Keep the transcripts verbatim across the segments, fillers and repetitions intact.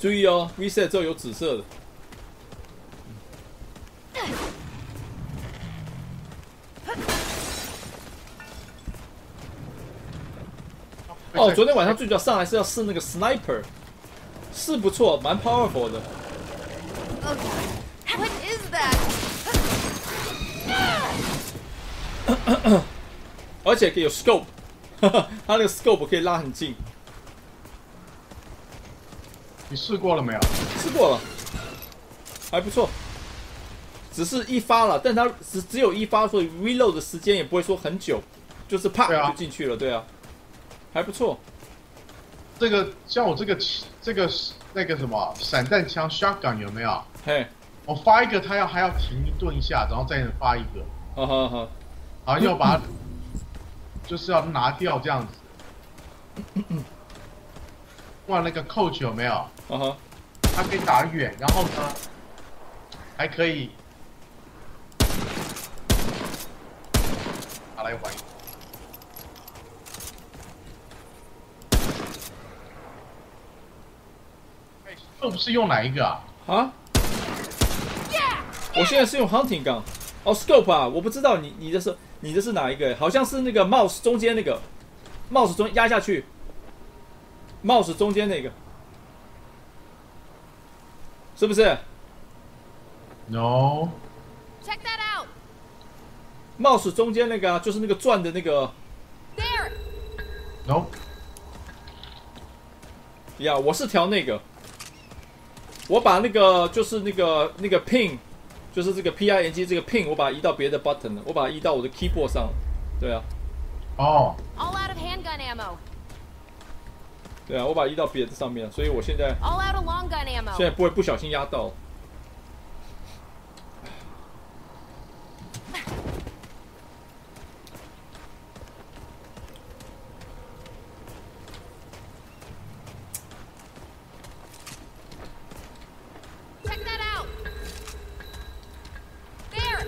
注意哦 ，reset 之后有紫色的。哦，昨天晚上最主要上来是要试那个 sniper， 是不错，蛮 powerful 的。 Okay. What is that? 而且可以有 scope， 它那个 scope 可以拉很近。 你试过了没有？ 试过了，还不错。只是一发了，但它只只有一发，所以 reload 的时间也不会说很久，就是啪对啊就进去了，对啊，还不错。 这个像我这个这个那个什么散弹枪 shotgun 有没有？ 嘿， 我发一个，它要还要停一顿一下，然后再发一个， 好好好， 然后要把它就是要拿掉这样子。哇，那个 coach 有没有？ 啊哈， 它可以打远，然后呢还可以拿来玩。哎，这不是用哪一个啊？ 啊？我现在是用 hunting gun， 哦 scope 啊，我不知道你你的是你的是哪一个？好像是那个 mouse 中间那个 mouse 中压下去 ，mouse 中间那个，是不是 No， Check that out. ？mouse 中间那个啊，就是那个转的那个。 There. No， 呀，我是调那个，我把那个就是那个那个 pin， 就是这个 P I N G 这个 pin， 我把它移到别的 button 了，我把它移到我的 keyboard 上了。对啊， 哦， All out of handgun ammo. 对啊，我把它移到别的上面了，所以我现在 All out of long gun ammo. 现在不会不小心压到。 Check that out. There.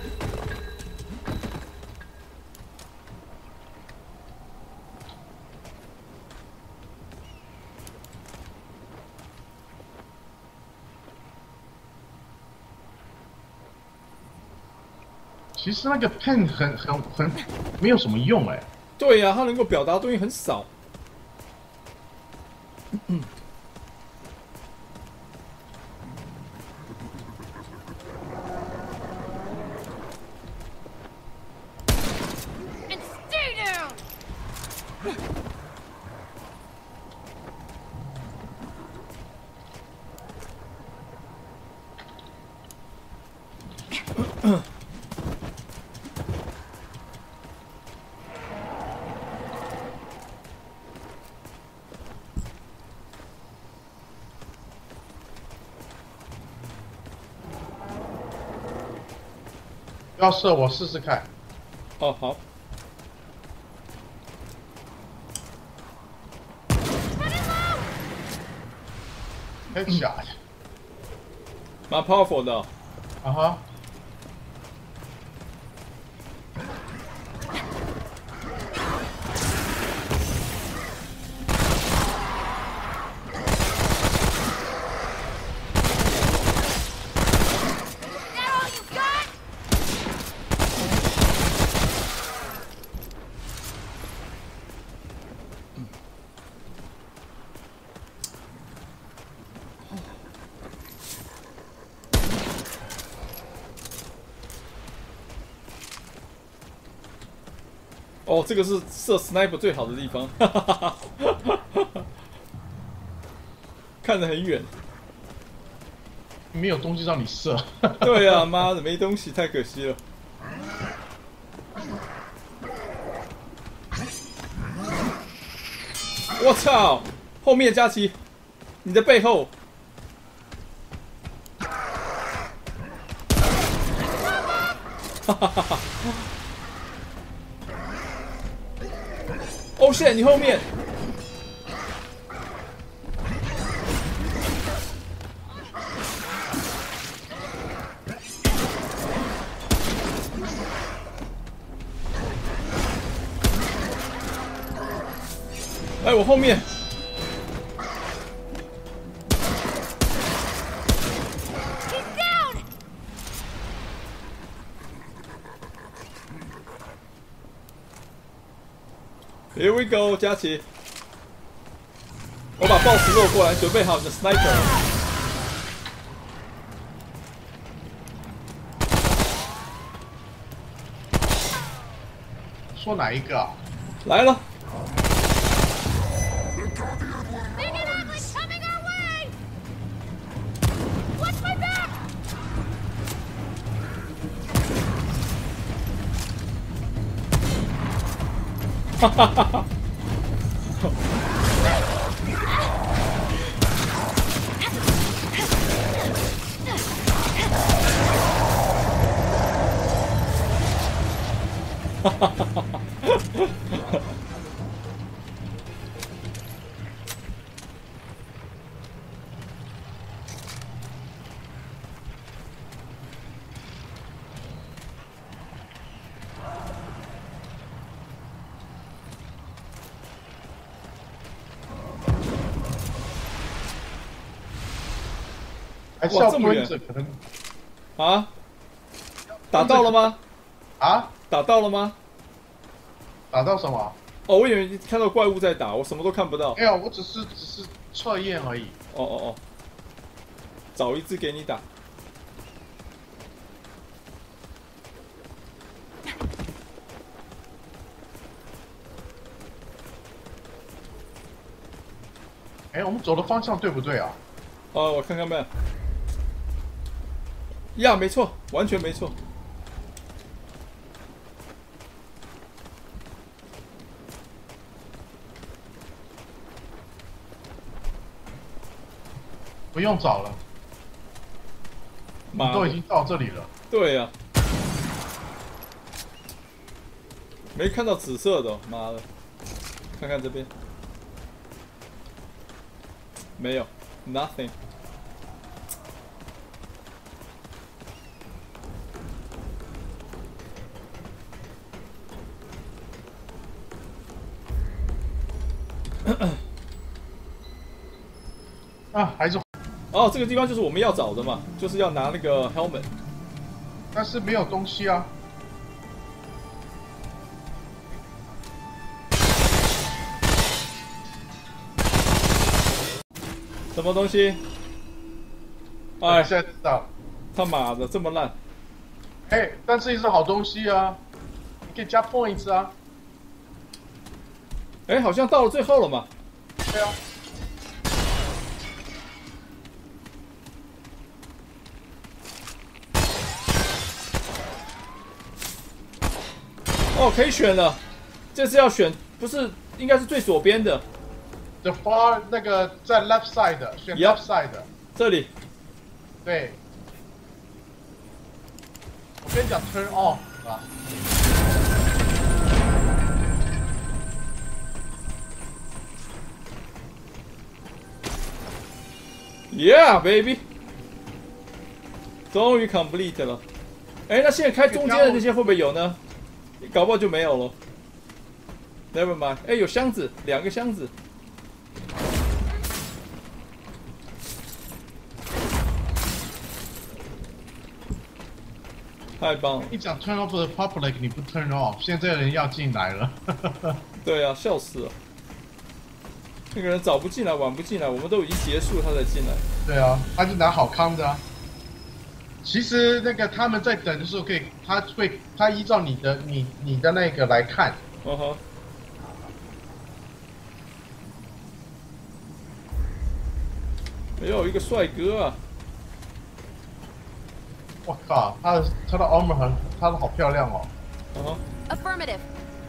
其实那个 pen 很很很没有什么用哎。 对呀、啊，它能够表达的东西很少。 And stay down. 要射我试试看。 哦，好， Headshot， 蛮 powerful 的、哦。 啊哈。 That all you got? 哦，这个是射 sniper 最好的地方，哈哈哈哈看得很远。 没有东西让你射。 对啊，妈的，没东西，太可惜了。我操！后面佳琪，你的背后。哈哈哈哈！哦shit，你后面。哎，我后面。 Here we go， 佳琪。我把 boss 落过来，准备好你的 sniper。 说哪一个啊？ 来了。 Big and ugly coming our way! Watch my back! 哈哈哈哈！哈哈哈哈！ 还是要蹲着可能啊？打到了吗？ 啊？ 打到了吗？ 打到什么？ 哦，我以为看到怪物在打，我什么都看不到。 没有，我只是只是测验而已。 哦哦哦，找一只给你打。 哎，我们走的方向对不对啊？ 哦，我看看呗。呀，没错，完全没错。 不用找了， 妈的都已经到这里了。 对呀、啊，没看到紫色的、哦，妈的！看看这边，没有 ，nothing。 啊，还是， 哦，这个地方就是我们要找的嘛，就是要拿那个 helmet。 但是没有东西啊。 什么东西？哎， 现在知道。 他妈的，这么烂！ 哎，但是也是好东西啊，你可以加 points 啊。 哎，好像到了最后了嘛。 对啊。 哦，可以选了，这次要选，不是应该是最左边的。 The far 那个在 left side 的，选 Yep left side 的。 这里。 对。我跟你讲 turn off 啊。 Yeah, baby！ 终于 complete 了。哎，那现在开中间的那些会不会有呢？搞不好就没有了。Never mind。哎，有箱子，两个箱子。太棒了！ 一讲 turn off the public， 你不 turn off， 现在人要进来了。 对啊，笑死了。那个人早不进来，晚不进来，我们都已经结束，他才进来。 对啊，他就拿好康的啊。其实那个他们在等的时候，可以，他会，他依照你的你你的那个来看。 嗯哼。哎呦，一个帅哥啊！ 我靠，他的他的 armor 很，他的好漂亮哦。 嗯哼。 Affirmative.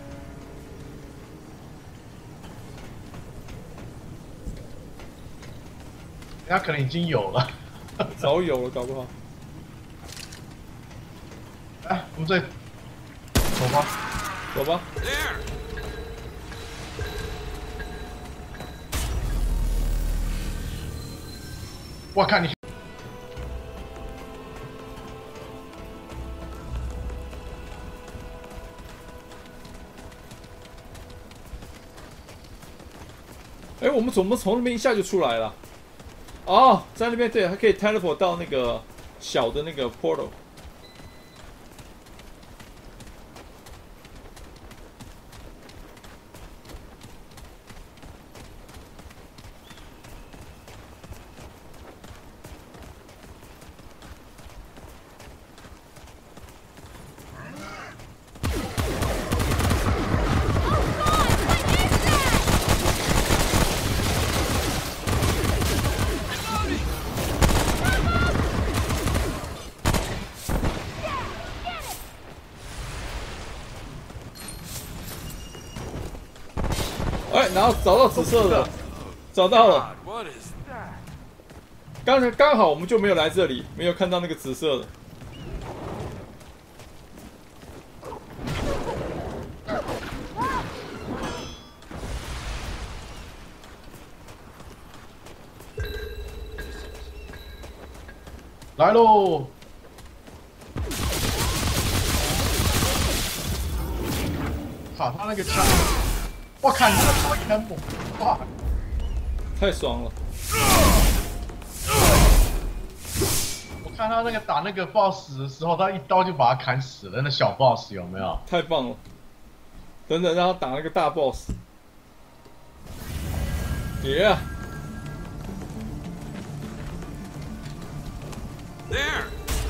他可能已经有了。 早有了，搞不好。 哎，我们再走吧， 走吧。 我看你。 哎，我们怎么从那边一下就出来了？哦，在那边对，还可以 teleport 到那个小的那个 portal。 然后找到紫色的，找到了。刚才刚好我们就没有来这里，没有看到那个紫色的。 来喽！靠，他那个枪，我看他超级猛，哇！ 太爽了！ 我看他那个打那个 boss 的时候，他一刀就把他砍死了，那小 boss 有没有？ 太棒了！等等，让他打那个大 boss。耶、yeah ！There。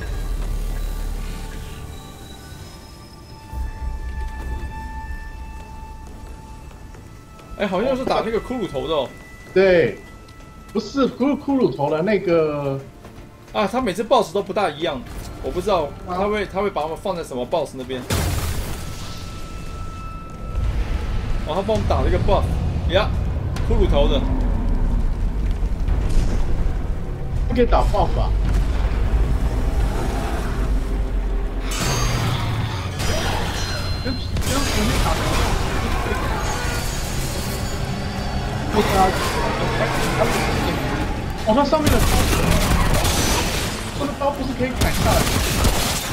哎，好像是打那个骷髅头的哦。 对，不是骷骷髅头的那个啊，他每次 boss 都不大一样，我不知道他会他会把他们放在什么 boss 那边。哦，他帮我们打了一个 buff， 呀，骷髅头的。 不可以打 buff 啊？跟跟前面打的。不知道，哦，它上面的刀，这个刀不是可以砍下来的？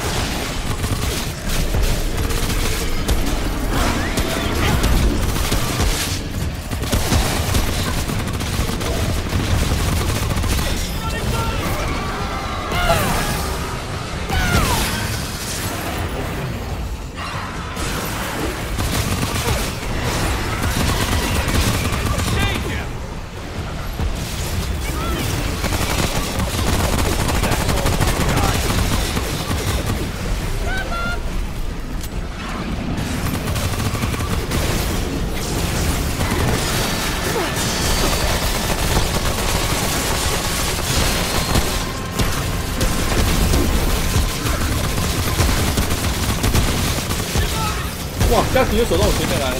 哇，家庭就走到我前面来了，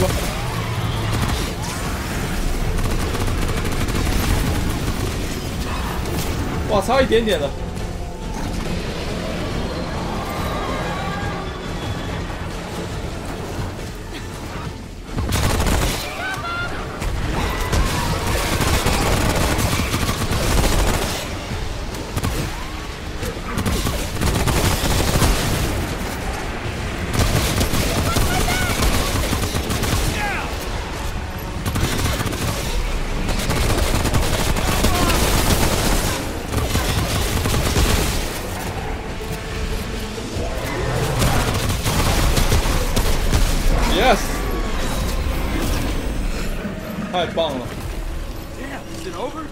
哇，差一点点了。Yes， 太棒了 Damn, is it over?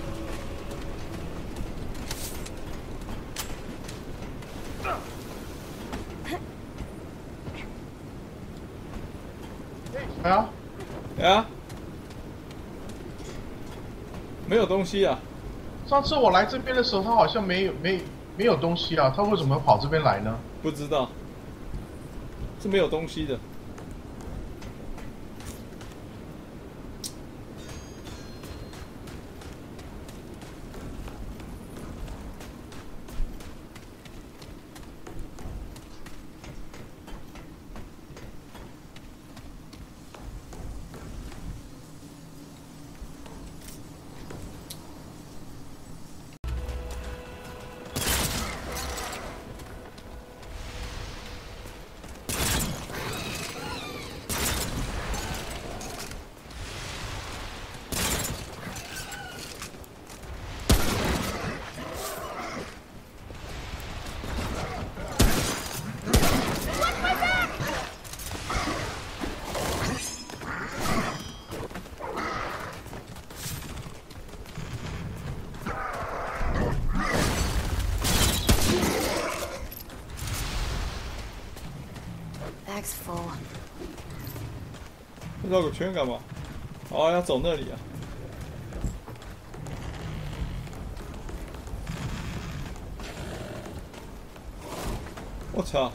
哎呀， 呀，没有东西啊！ 上次我来这边的时候，他好像没有没没有东西啊，他为什么跑这边来呢？ 不知道，是没有东西的。 Bag's full. 绕个圈干嘛？哦，要走那里啊！我操！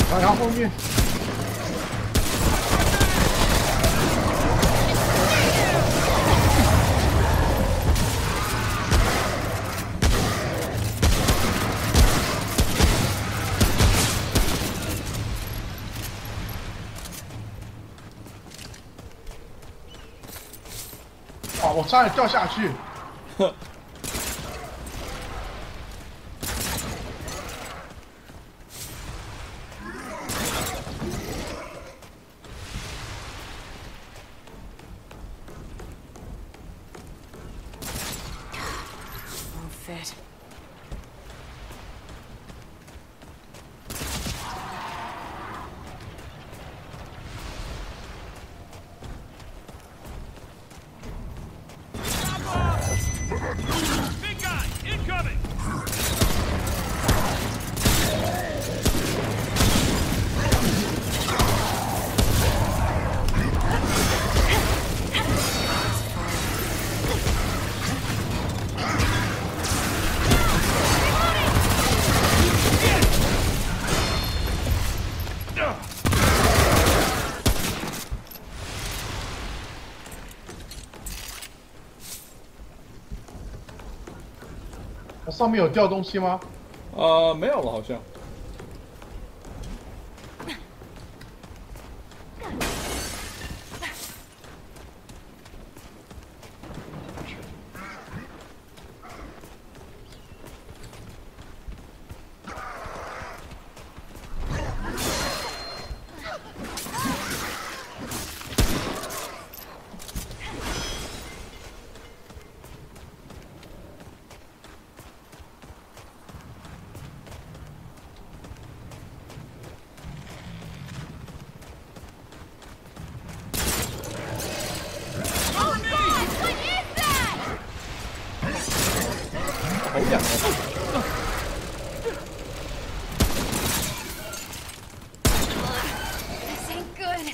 然后后面。 哦，我差点掉下去。 呵。 Won't fit. Big guy, incoming! 它上面有掉东西吗？ 呃，没有了，好像。好痒啊！ This ain't good.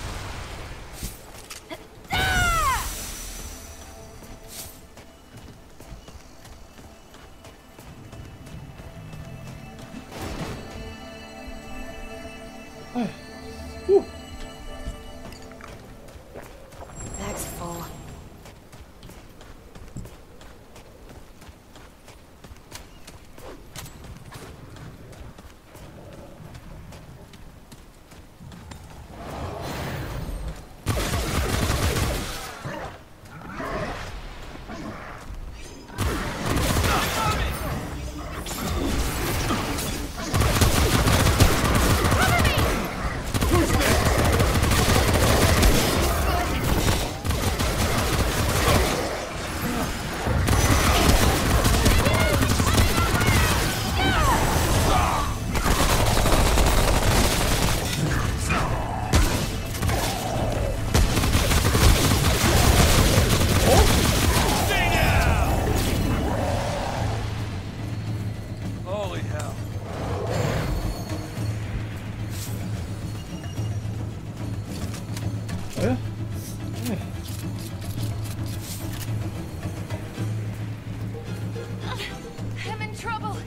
哎，呼， Bag's full. Holy hell. 哎呀，哎， I'm in trouble.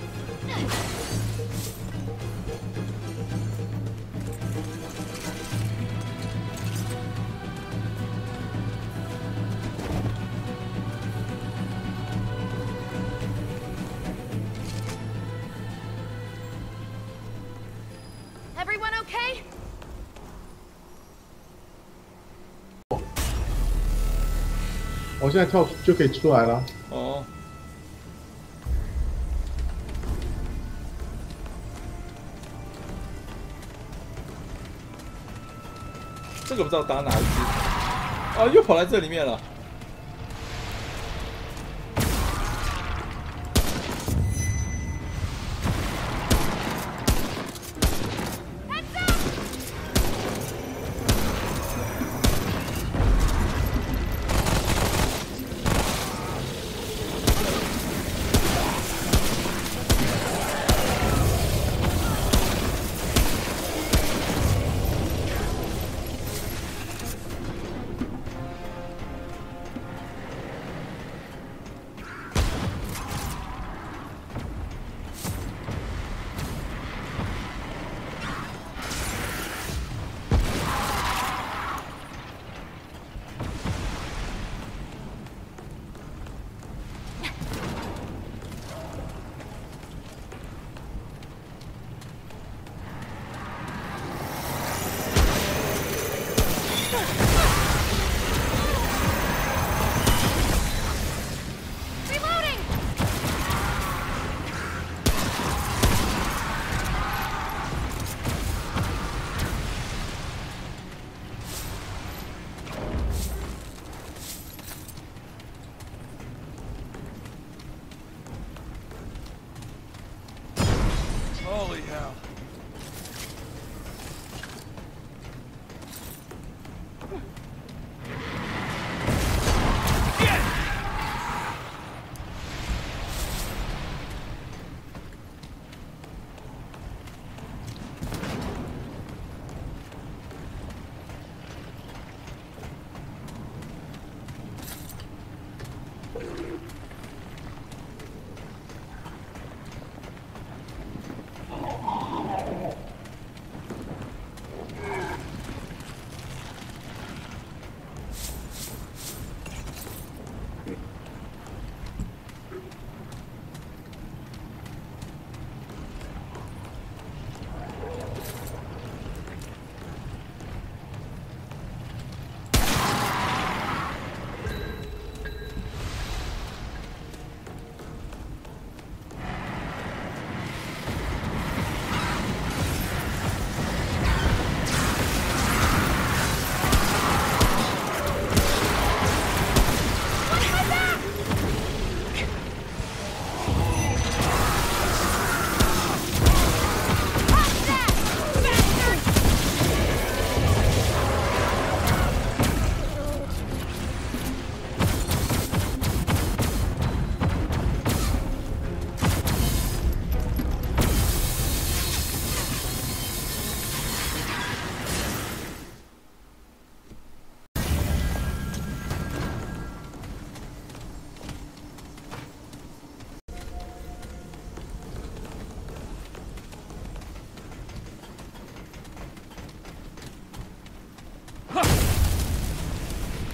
Everyone okay? 我现在跳就可以出来了。 哦，这个不知道打哪一只，啊，又跑来这里面了。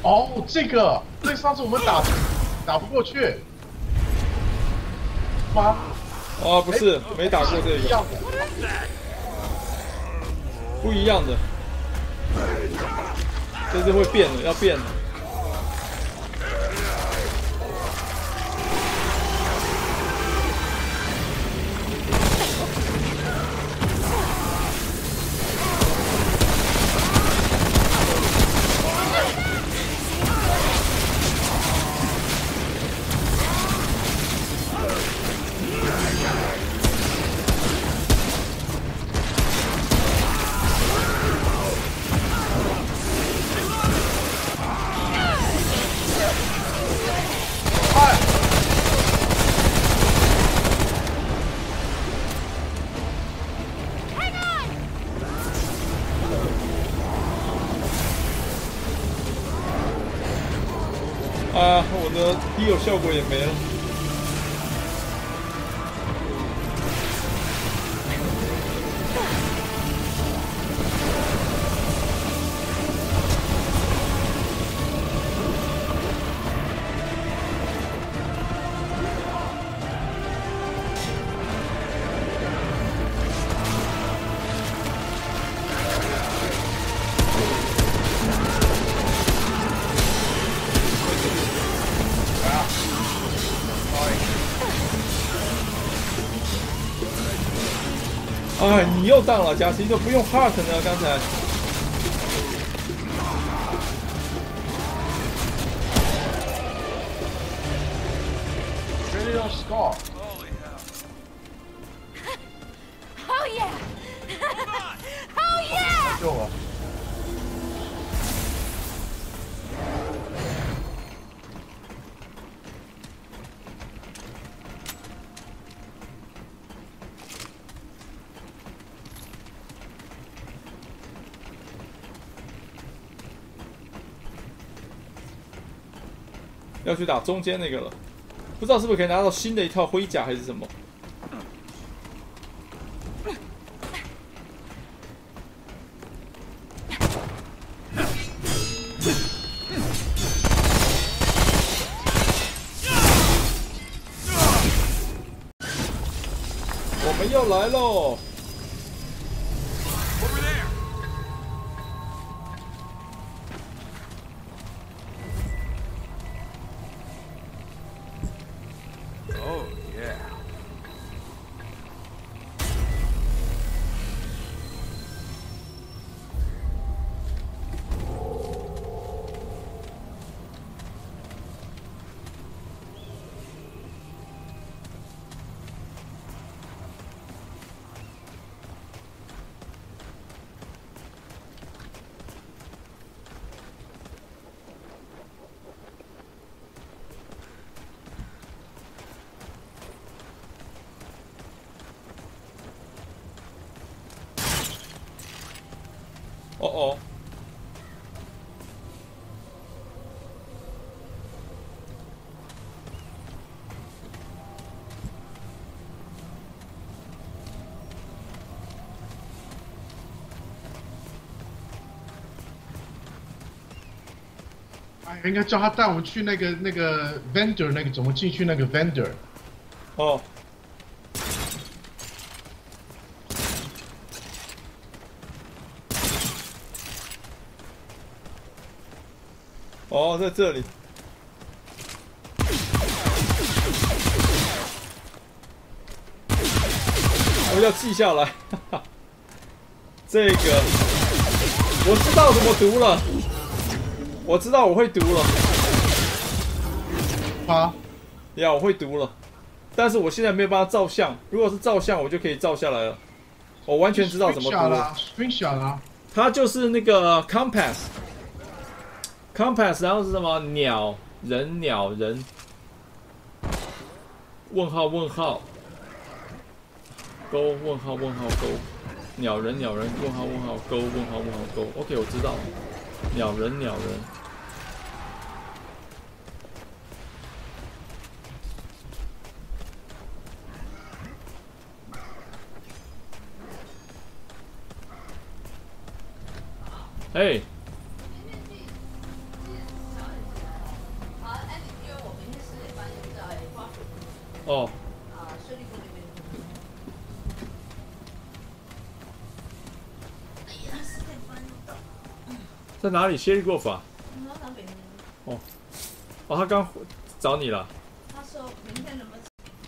哦，这个，所以上次我们打打不过去，吗？ 哦，不是，没打过这个， 一样的。 不一样的，这次会变的，要变的。啊，我的 heal 效果也没了。哎，你又当了，贾西就不用 heart 呢？刚才直接用 scar。 Holy hell. Oh yeah! Oh yeah! 救了。 要去打中间那个了，不知道是不是可以拿到新的一套盔甲还是什么。我们要来喽！ Over there. Oh, yeah. Oh oh. 哎，应该叫他带我们去那个那个 vendor 那个怎么进去那个 vendor？ 哦。 哦，在这里。我要记下来，哈哈。这个我知道怎么读了，我知道我会读了。 啊？ 呀，我会读了，但是我现在没有办法照相。如果是照相，我就可以照下来了。我完全知道怎么读了。 Screenshot 啊， 它就是那个 compass。 compass， 然后是什么？鸟人鸟人，问号问号，勾问号问号勾，鸟人鸟人问号问号勾问号问号勾。OK， 我知道了，鸟人鸟人。哎。 哦， 啊，顺利过那边。哎呀，十点半又到。 在哪里 ？Sherry Grove 啊？ 嗯，他北边。 哦，哦，他刚找你了。 他说明天能不能？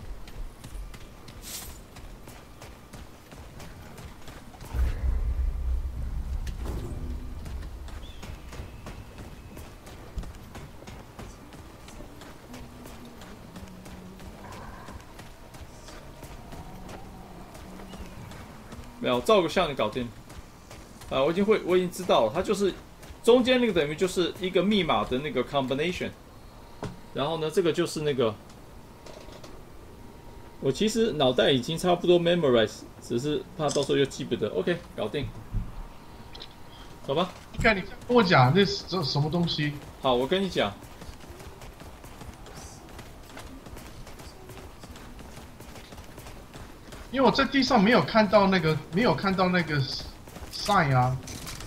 没有，照个相你搞定。啊，我已经会，我已经知道了，它就是中间那个等于就是一个密码的那个 combination， 然后呢，这个就是那个，我其实脑袋已经差不多 memorize， 只是怕到时候又记不得。OK， 搞定，走吧。 看你跟我讲这这什么东西？ 好，我跟你讲。 因为我在地上没有看到那个，没有看到那个 sign 啊。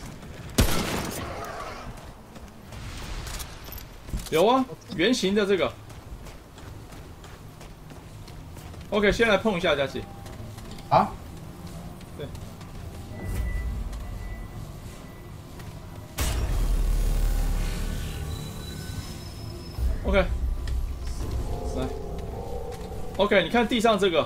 有啊，圆形的这个。OK， 先来碰一下佳琪。 啊？ 对。OK。来。OK， 你看地上这个。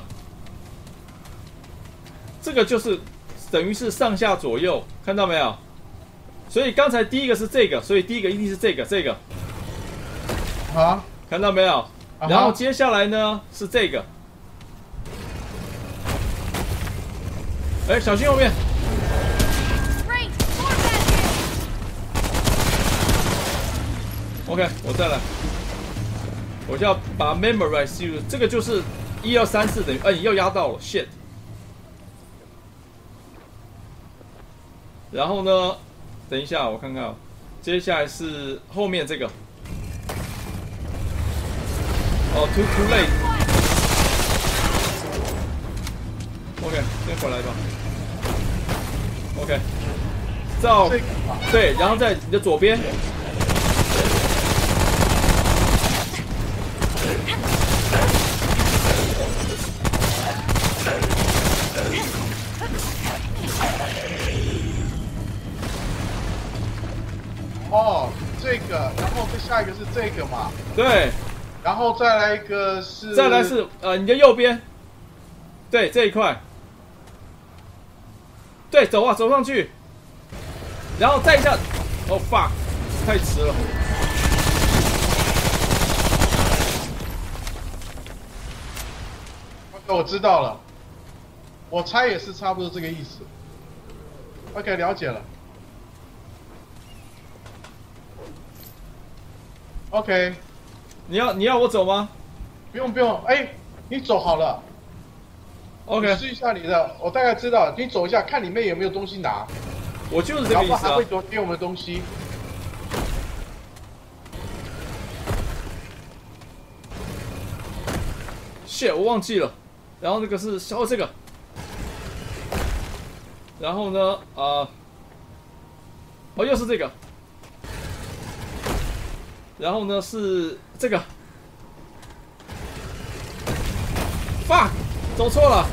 这个就是等于是上下左右，看到没有？所以刚才第一个是这个，所以第一个一定是这个，这个。 啊？ 看到没有？ 啊、 然后接下来呢是这个。哎，小心后面。OK， 我再来。我就要把 memorize 记住，这个就是一二三四等于，哎，又压到了 ，shit。然后呢，等一下我看看，接下来是后面这个。哦 ，too too late。OK， 先回来吧。OK， 照对，然后在你的左边。 哦，这个，然后再下一个是这个嘛？ 对。 然后再来一个是。 再来是呃你的右边。对，这一块。对，走啊，走上去。然后再一下，哦 fuck， 太迟了。 我知道了，我猜也是差不多这个意思。OK， 了解了。OK， 你要你要我走吗？ 不用不用，哎，你走好了。 OK， 试一下你的，我大概知道，你走一下，看里面有没有东西拿。 我就是这个意思啊。 还会给我们的东西。 shit， 我忘记了。然后那个是哦这个。然后呢，啊、呃，哦又是这个。然后呢是这个 ，fuck， 走错了。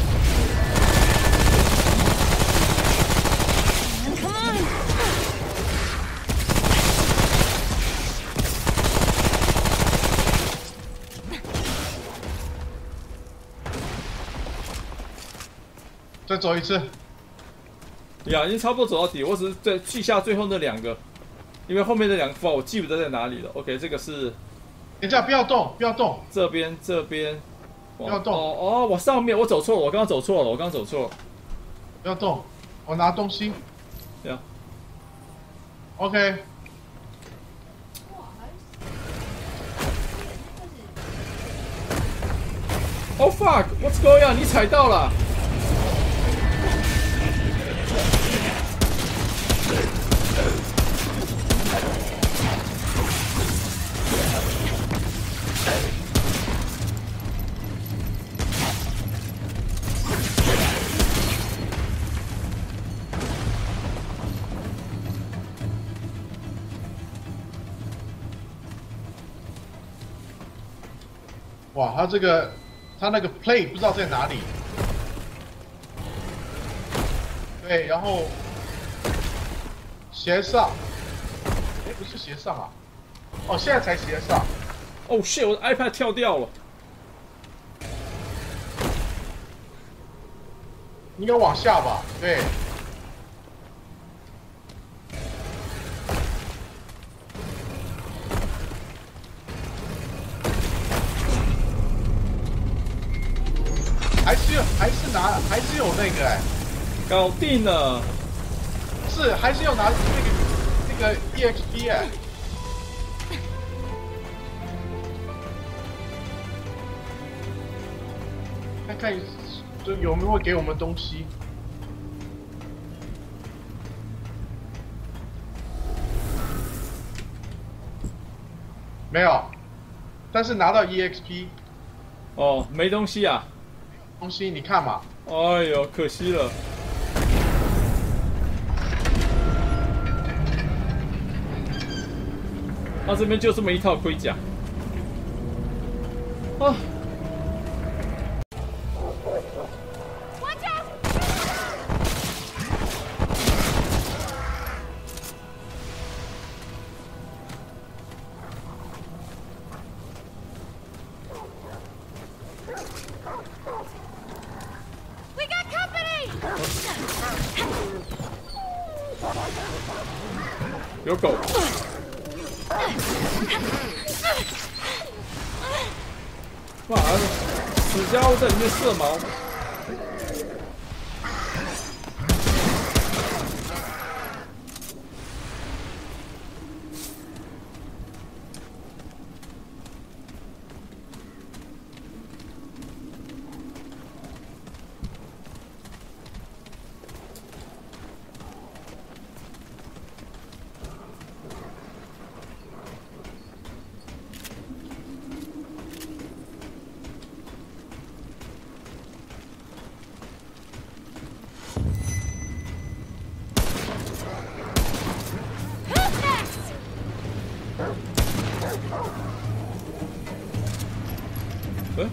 再走一次。 呀，已经差不多走到底，我只是在记下最后那两个。因为后面的两个符号我记不得在哪里了。OK， 这个是， 等一下，不要动，不要动。 这边这边， 不要动。 哦哦，我上面我走错了，我刚刚走错了，我刚刚走错了。 不要动，我拿东西。 对啊。 OK。 Oh fuck！What's going on？ 你踩到了。 我哇，他这个他那个 play 不知道在哪里。对，然后斜上，哎，不是斜上啊，哦，现在才斜上。 哦 shit， 我的 iPad 跳掉了。 应该往下吧？对。还是有，还是拿，还是有那个哎、 搞定了。 是还是要拿那个那个 E X P 哎、看看就有没有会给我们东西。没有，但是拿到 E X P 哦，没东西啊。 东西，你看嘛。 哎呦，可惜了。他这边就这么一套盔甲。啊。有狗！妈的，死家伙在里面射毛！嗯？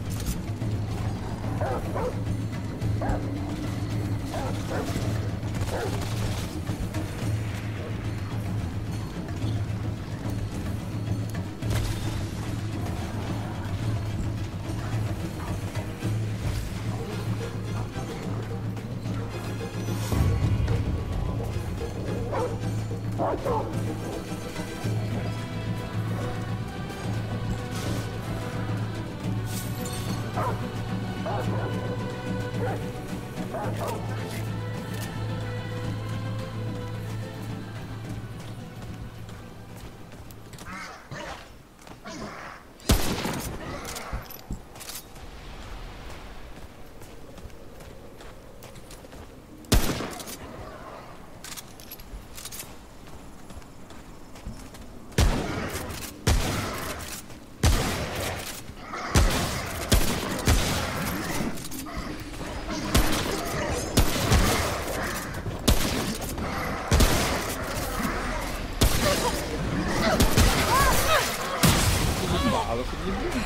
妈的，神经病！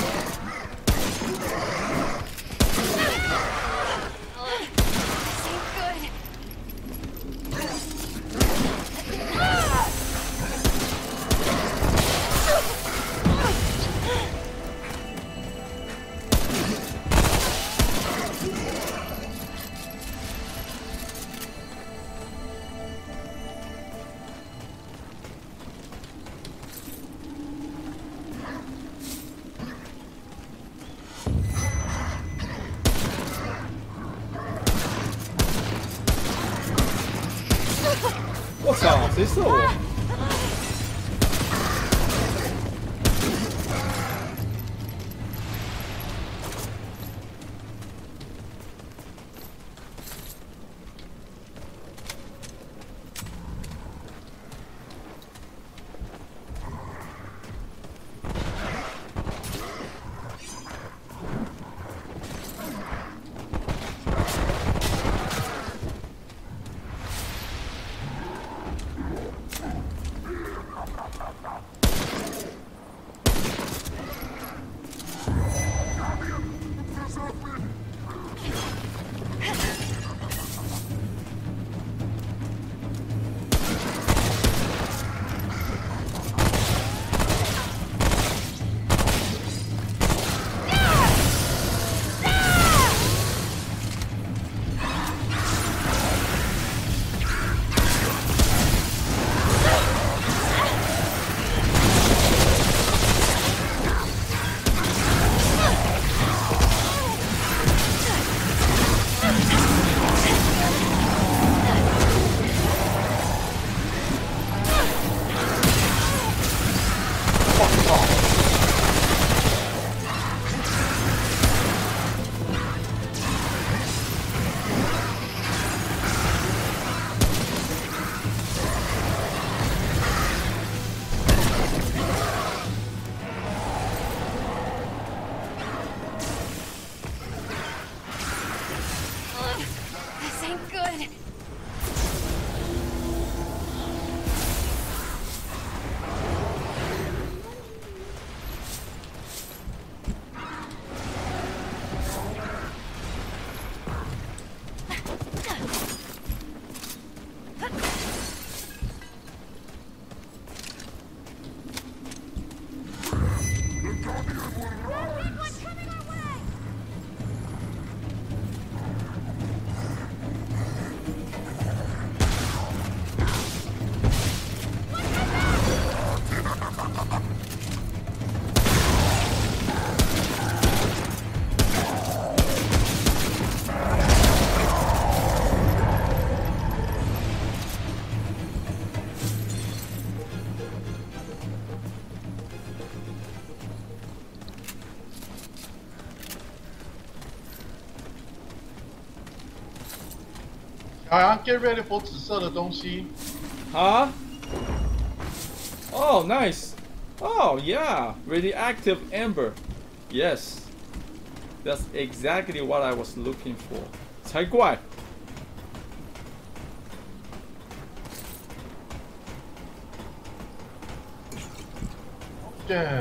我操！谁射我？ 好呀 ，get ready for 紫色的东西。 啊？哦、oh, ，nice。Oh yeah, radioactive amber. Yes, that's exactly what I was looking for. 才怪。 对。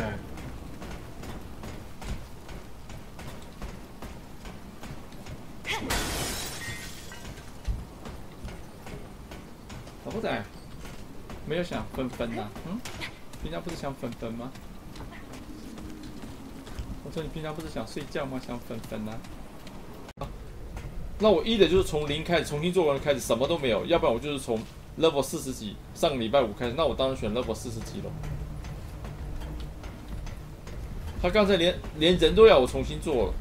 老婆仔，没有想分分呐、啊？嗯，平常不是想分分吗？我说你平常不是想睡觉吗？想分分呐、啊？那我一的就是从零开始重新做完开始，什么都没有，要不然我就是从 level 四十几，上个礼拜五开始，那我当然选 level 四十几了。他刚才连连人都要我重新做了。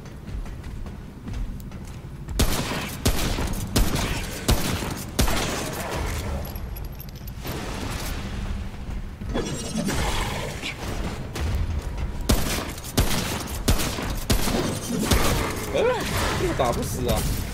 哎，这个打不死啊！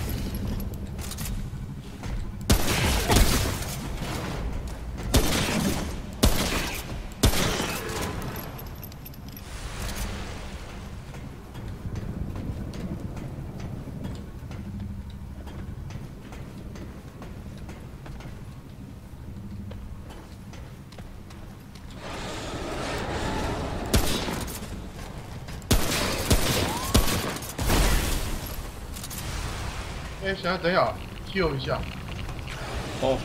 哎，想想等一下 ，heal 一下。 哦。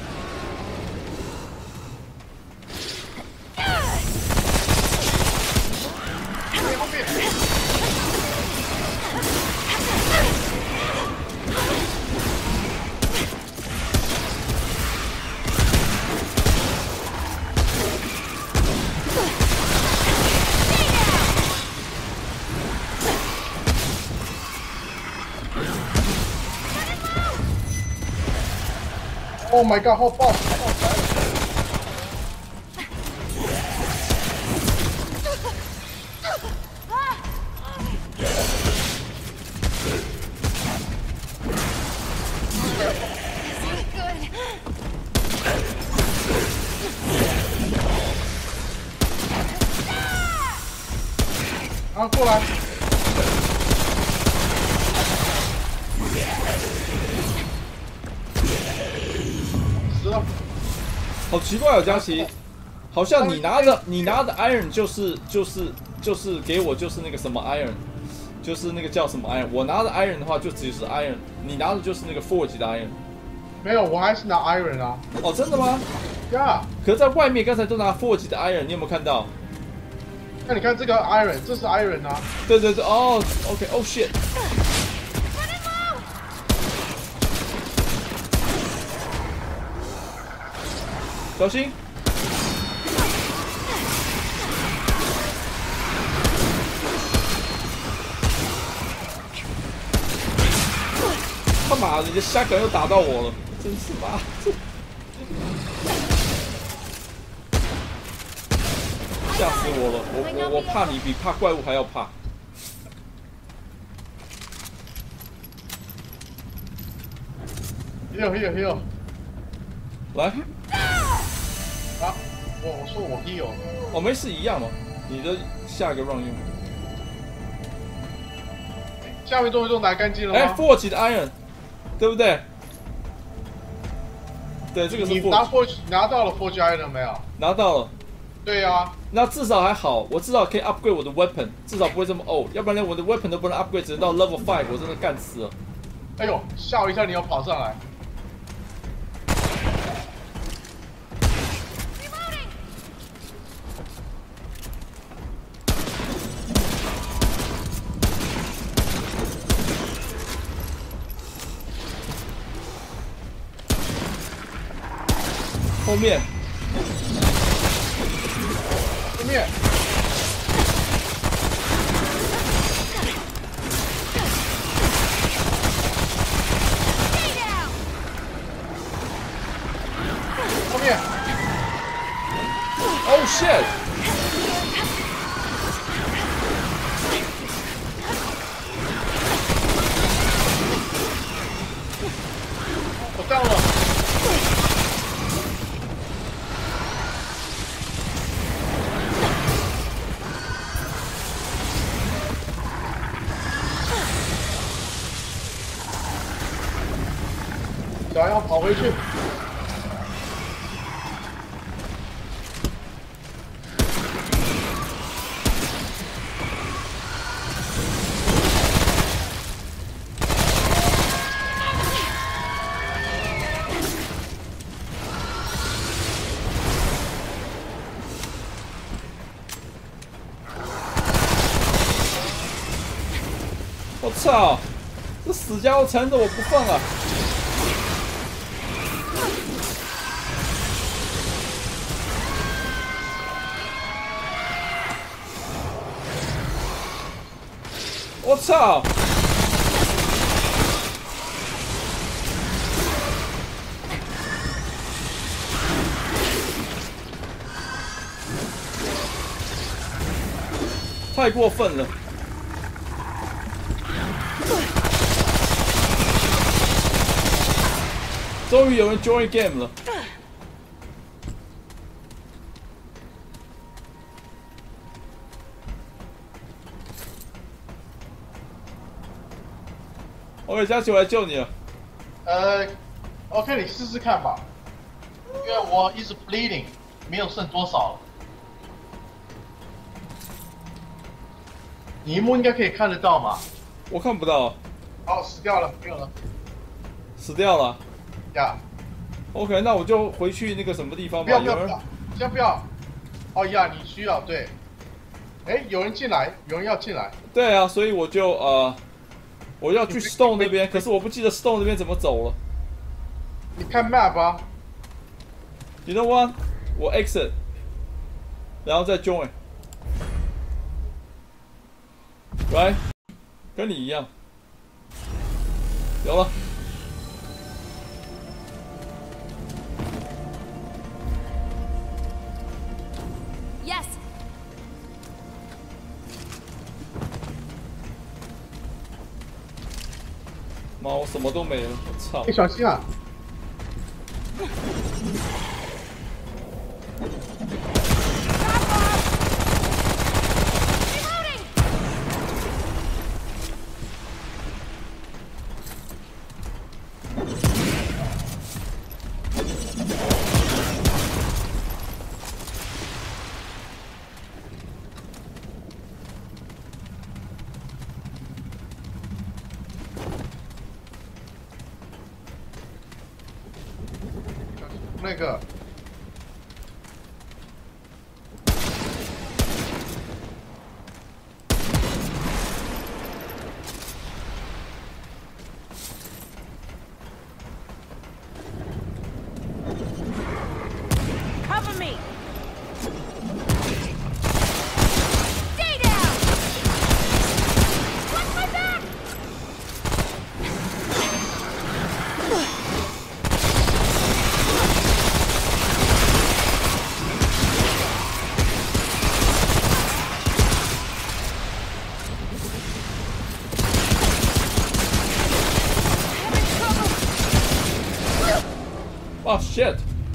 后面。Oh my god！ 好爆！啊，过来！死了！ 好奇怪哦，佳琪，好像你拿的你拿的 iron 就是就是就是给我就是那个什么 iron， 就是那个叫什么 iron。我拿的 iron 的话就只是 iron， 你拿的就是那个 forge 的 iron。 没有，我还是拿 iron 啊。 哦，真的吗？ 呀、yeah ， 可是在外面刚才都拿 forge 的 iron， 你有没有看到？ 那你看这个 iron， 这是 iron 啊。 对对对，哦 ，OK， oh shit。小心！他妈的，你的下杆又打到我了，真是妈！吓死我了！我我我怕你比怕怪物还要怕。 heal heal heal。 来， 啊，我我说我 heal。 哦，没事一样嘛，你的下一个 round 用。 下面终于都拿干净了吗？ 哎 ，forge 的 iron， 对不对？对，这个是 forge。 你拿 forge 拿到了 forge iron 没有？ 拿到了。 对呀、啊。 那至少还好，我至少可以 upgrade 我的 weapon， 至少不会这么 old， 要不然连我的 weapon 都不能 upgrade， 只能到 level five， 我真的干死了。 哎呦，吓我一跳！你要跑上来。 后面， 后面，后面 ，Oh shit！ 我到小杨跑回去。 我操！这死家伙缠着我不放啊！我操！太过分了！终于有人 join game 了。OK， 佳琪，我来救你了。 呃 ，OK， 你试试看吧，因为我一直 bleeding， 没有剩多少了。你荧幕应该可以看得到嘛？ 我看不到。 哦，死掉了，没有了。 死掉了。 呀。 OK， 那我就回去那个什么地方吧。 不要不要不要，先不要。哦呀，你需要对。哎，有人进来，有人要进来。 对啊，所以我就呃，我要去 Stone 那边，可是我不记得 Stone 那边怎么走了。 你看 map 啊。 You know what？ 我 exit， 然后再 join。Right， 跟你一样。有了。 Yes。 妈，我什么都没了，我操！ 你小心啊！那个。 Cover me. Stay down. Watch my back. Oh shit！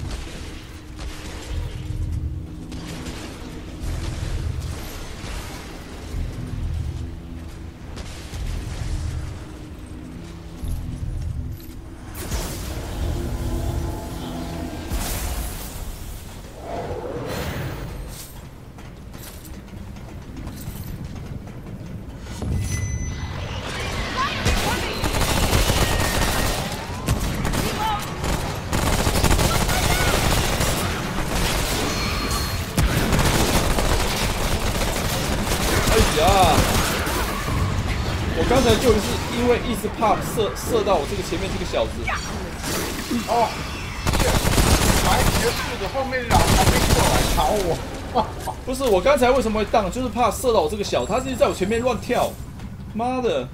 我刚才就是因为一直怕射射到我这个前面这个小子。 哦，来结束的后面两还没过来吵我。 不是，我刚才为什么会荡，就是怕射到我这个小，他一直在我前面乱跳。妈的！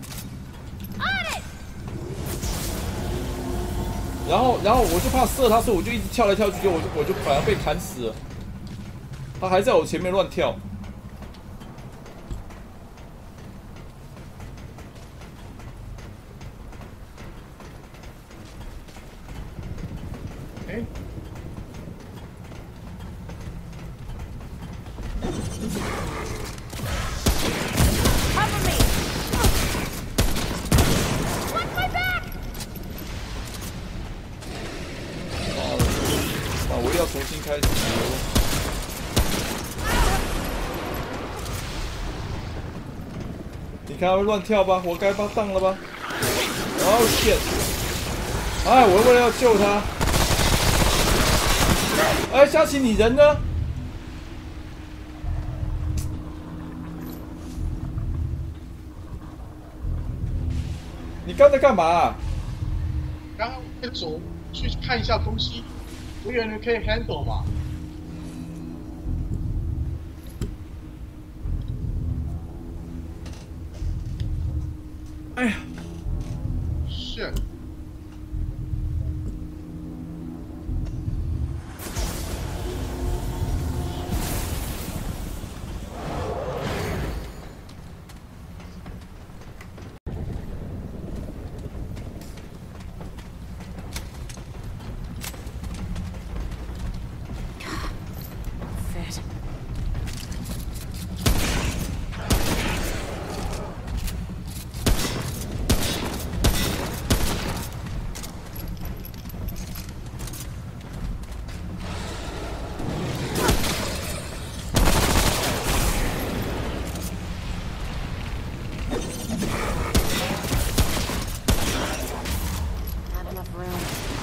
然后，然后我就怕射他，所以我就一直跳来跳去，就我就我就反而被砍死了。他还在我前面乱跳。 哎。 Cover me. Watch my back. 要重新开始。你看他会乱跳吧，活该吧，当了吧。Oh shit！ 哎，我为了要救他。哎，佳琪，你人呢？你刚才干嘛、啊？ 刚刚我走去看一下东西，我以为你可以 handle 嘛。 哎呀 ，shit！ Fit. Not enough room.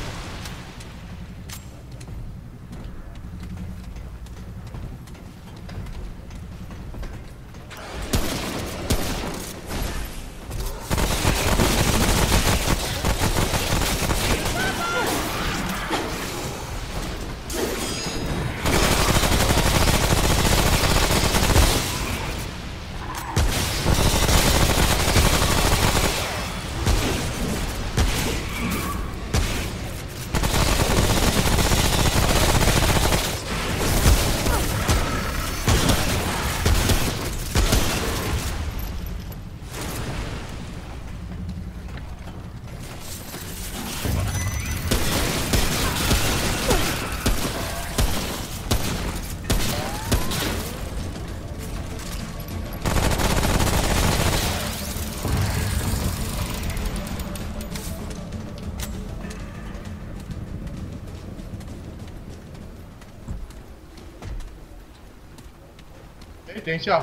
哎，等一下，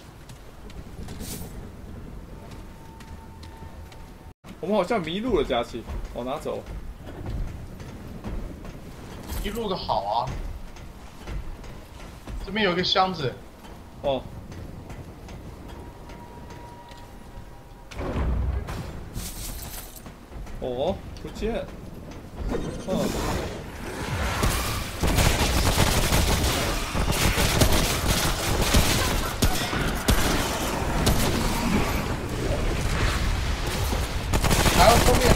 我们好像迷路了，佳琪，往哪走？ 一路的好啊。这边有一个箱子， 哦。哦，不见。嗯。 还有后面。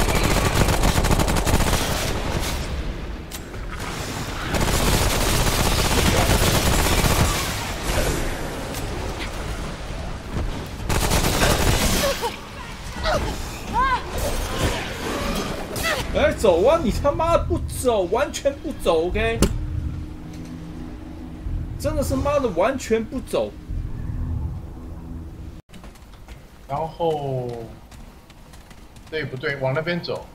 哎，走啊！你他妈不走，完全不走 ，OK？ 真的是妈的完全不走。 然后，对不对？往那边走。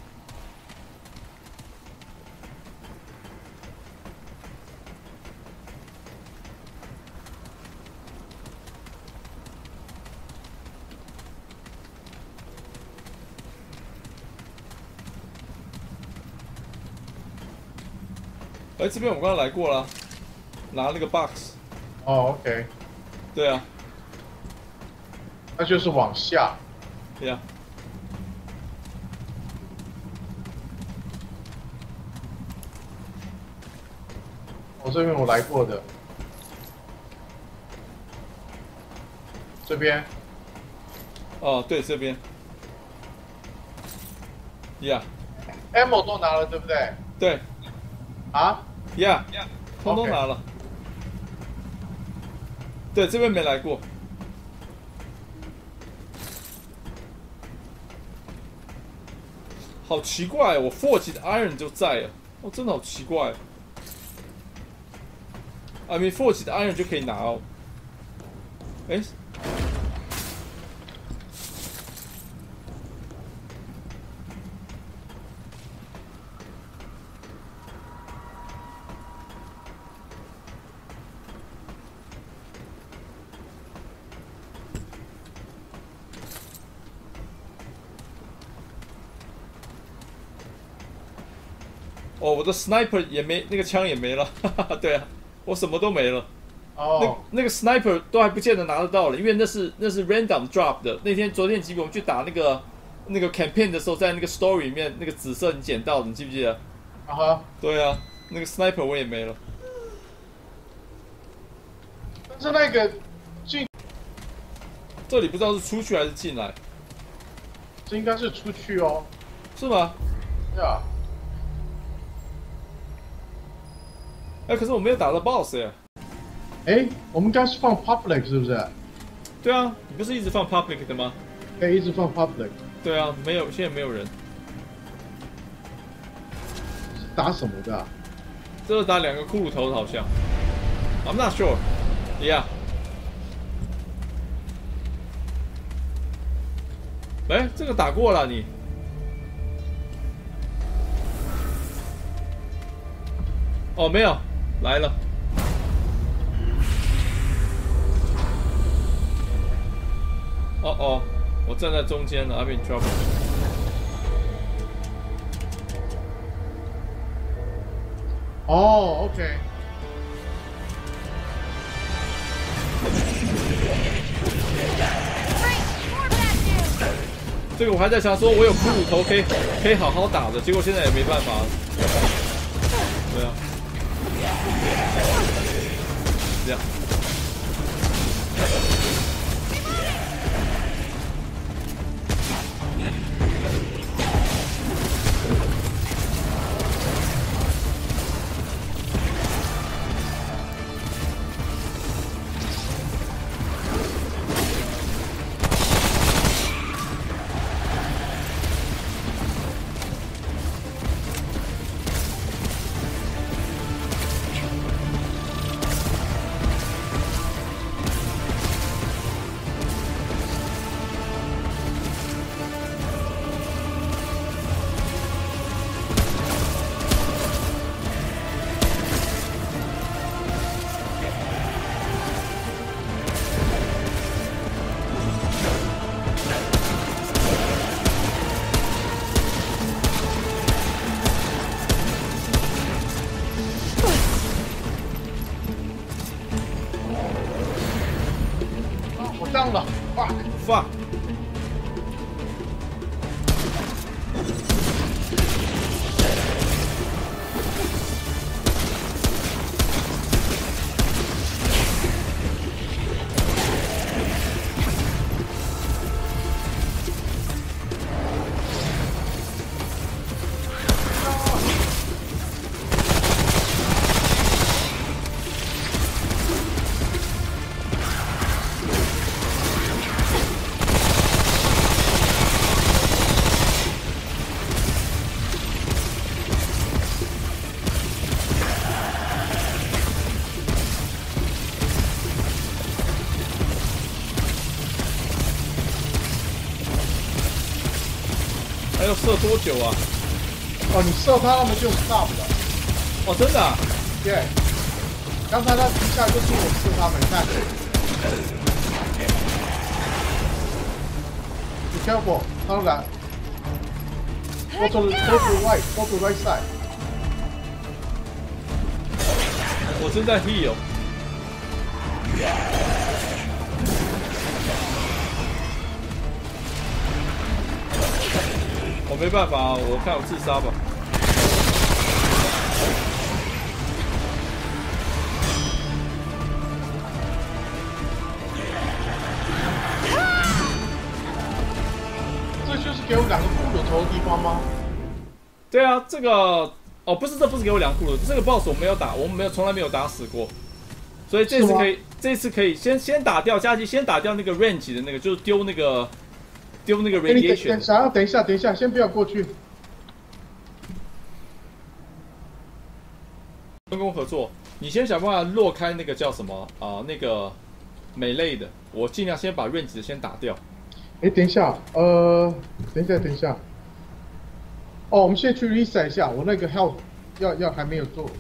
哎，这边我刚刚来过了，拿那个 box。 哦 ，OK， 对啊， 那就是往下。 对啊。 我这边我来过的。这边。 哦，对，这边。呀、 yeah. ammo 都拿了，对不对？ 对。 啊？ 呀、yeah, 通通拿了。对，这边没来过。好奇怪，我 Forged Iron 就在了，哦，真的好奇怪。I mean Forged Iron 就可以拿哦。哎。 哦，我的 sniper 也没，那个枪也没了，哈哈，对啊，我什么都没了。 哦， 那那个 sniper 都还不见得拿得到了，因为那是那是 random drop 的。那天昨天几个我们去打那个那个 campaign 的时候，在那个 story 里面那个紫色你捡到的，你记不记得？ 啊哈， 对啊，那个 sniper 我也没了。 但是那个进， 这里不知道是出去还是进来， 这应该是出去哦。 是吗？ 对啊， 哎，可是我没有打到 boss 呀。 哎，我们应该是放 public 是不是？ 对啊，你不是一直放 public 的吗？ 可以一直放 public。 对啊，没有，现在没有人。 是打什么的、啊？ 这是打两个骷髅头的好像。I'm not sure. Yeah. 哎，这个打过了你。哦，没有，来了。哦哦，我站在中间了 ，I'm in trouble。 哦 ，OK。 这个我还在想说，我有骷髅头可以可以好好打的，结果现在也没办法了。对啊，这样。 上了 ，fuck fuck。还要射多久啊？ 哦，你射他，他们就 stop 了。 哦，真的、啊？ 对，刚才他一下就是我射他们，看。Be careful， 他们来。Go to go to right, go to right side。 我正在 heal。我没办法，我看我自杀吧。 这就是给我两个骷髅头的地方吗？ 对啊，这个哦，不是，这不是给我两骷髅，这个 boss 我没有打，我们没有从来没有打死过，所以这次可以，这次可以先先打掉，佳琪先打掉那个 range 的那个，就是丢那个丢那个 radiation。 等想要等一下，等一下，先不要过去。 分工合作，你先想办法落开那个叫什么啊、呃？那个美类的，我尽量先把 range 的先打掉。 哎，等一下，呃，等一下，等一下。哦，我们先去 reset 一下，我那个 health 要要还没有做。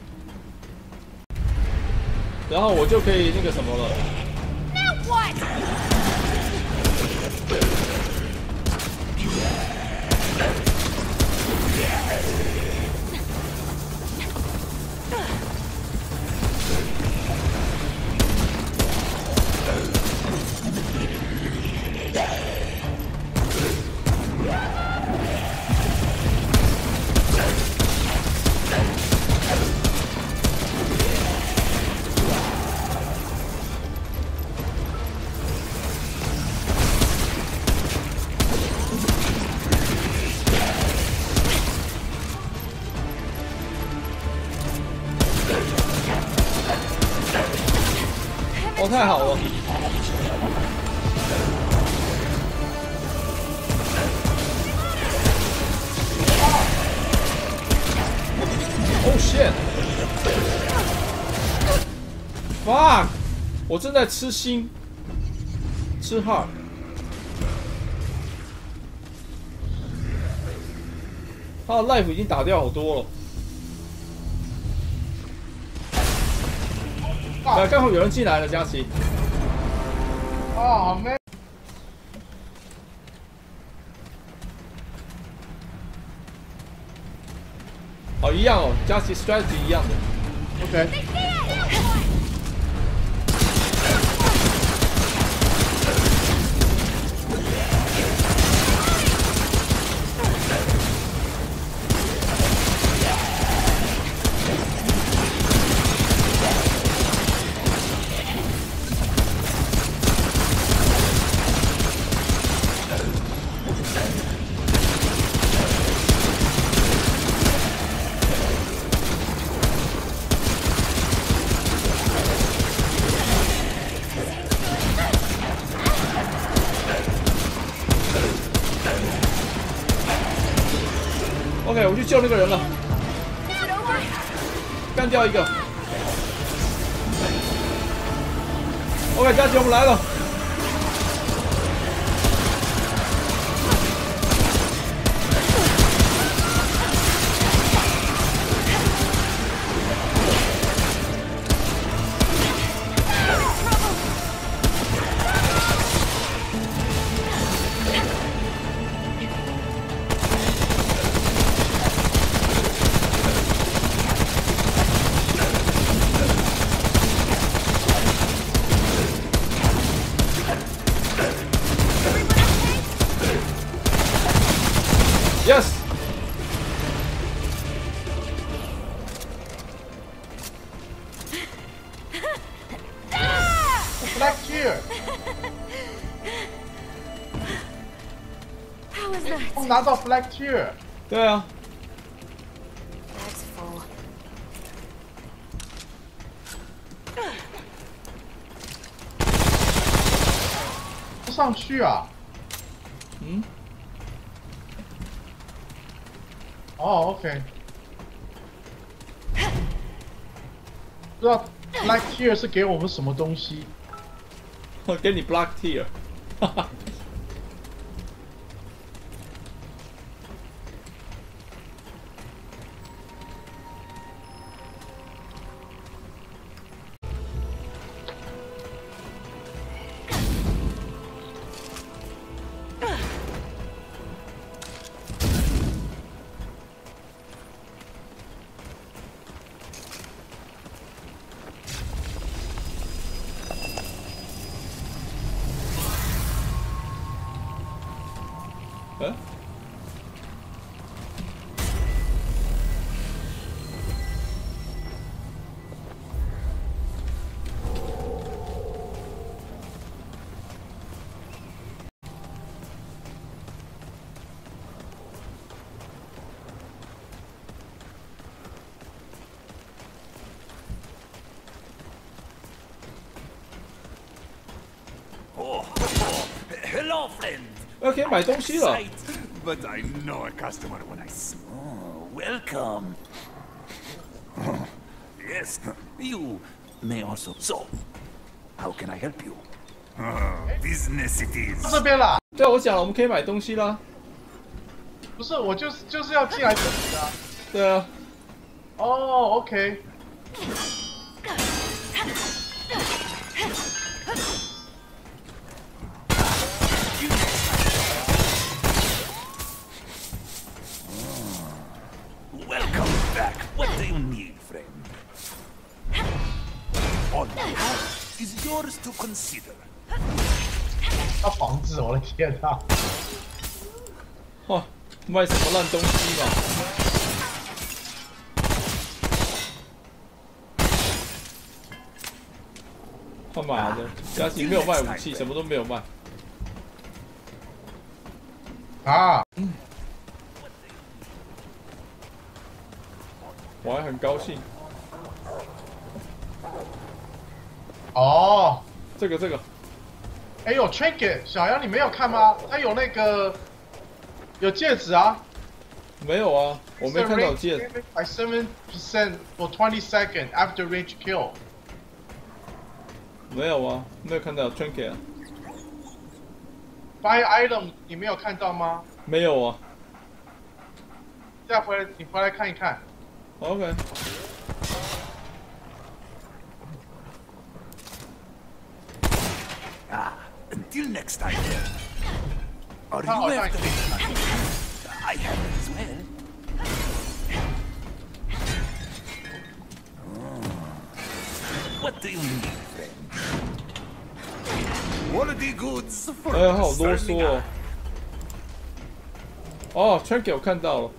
然后我就可以那个什么了。 Now what? 哦， 哦，太好了！Oh shit! Fuck! 我正在吃心，吃 heart。他的 life 已经打掉好多了。啊，刚好有人进来了，佳琪。 哦，好 man。 哦，一样哦，佳琪 strategy 一样的。 OK。 OK， 我去救那个人了，干掉一个。OK， 佳琪，我们来了。Yes. Black Tear. How was that? 我拿到 Black Tear。 对啊。 Bag's full. 不上去啊。 嗯。 哦 ，OK。不知道 Black Tear 是给我们什么东西？ 我给你 Black Tear， 哈哈。呃？ Oh, hello, friend. 呃，可以买东西了。 But I know a customer when I see. Oh, welcome. Yes, you may also. So, how can I help you? Uh, business it is. 这边啦。 对啊，我讲了，我们可以买东西啦。 不是，我就是就是要进来这里的。 对啊。 哦 ，OK。 Welcome back. What do you need, friend? All you have is yours to consider. 要房子，我的天哪！ 哇，卖什么烂东西嘛？他妈的，佳琪没有卖武器，什么都没有卖。 啊！ 嗯。我还很高兴。 哦， 这个这个， 哎呦 ，trinket， 小杨你没有看吗？他有那个有戒指啊。 没有啊，我没看到戒指。 By seven percent for twenty seconds after range kill。 没有啊，没有看到 trinket 啊。 Buy item 你没有看到吗？ 没有啊。 再回来，你回来看一看。 OK。 Ah, until next time. Are you Oh, after thank me? I have it as well. Oh. What do you need, friend? Quality goods for 哎，好啰 discerning 嗦哦 eye.。 哦 ，trinket 我看到了。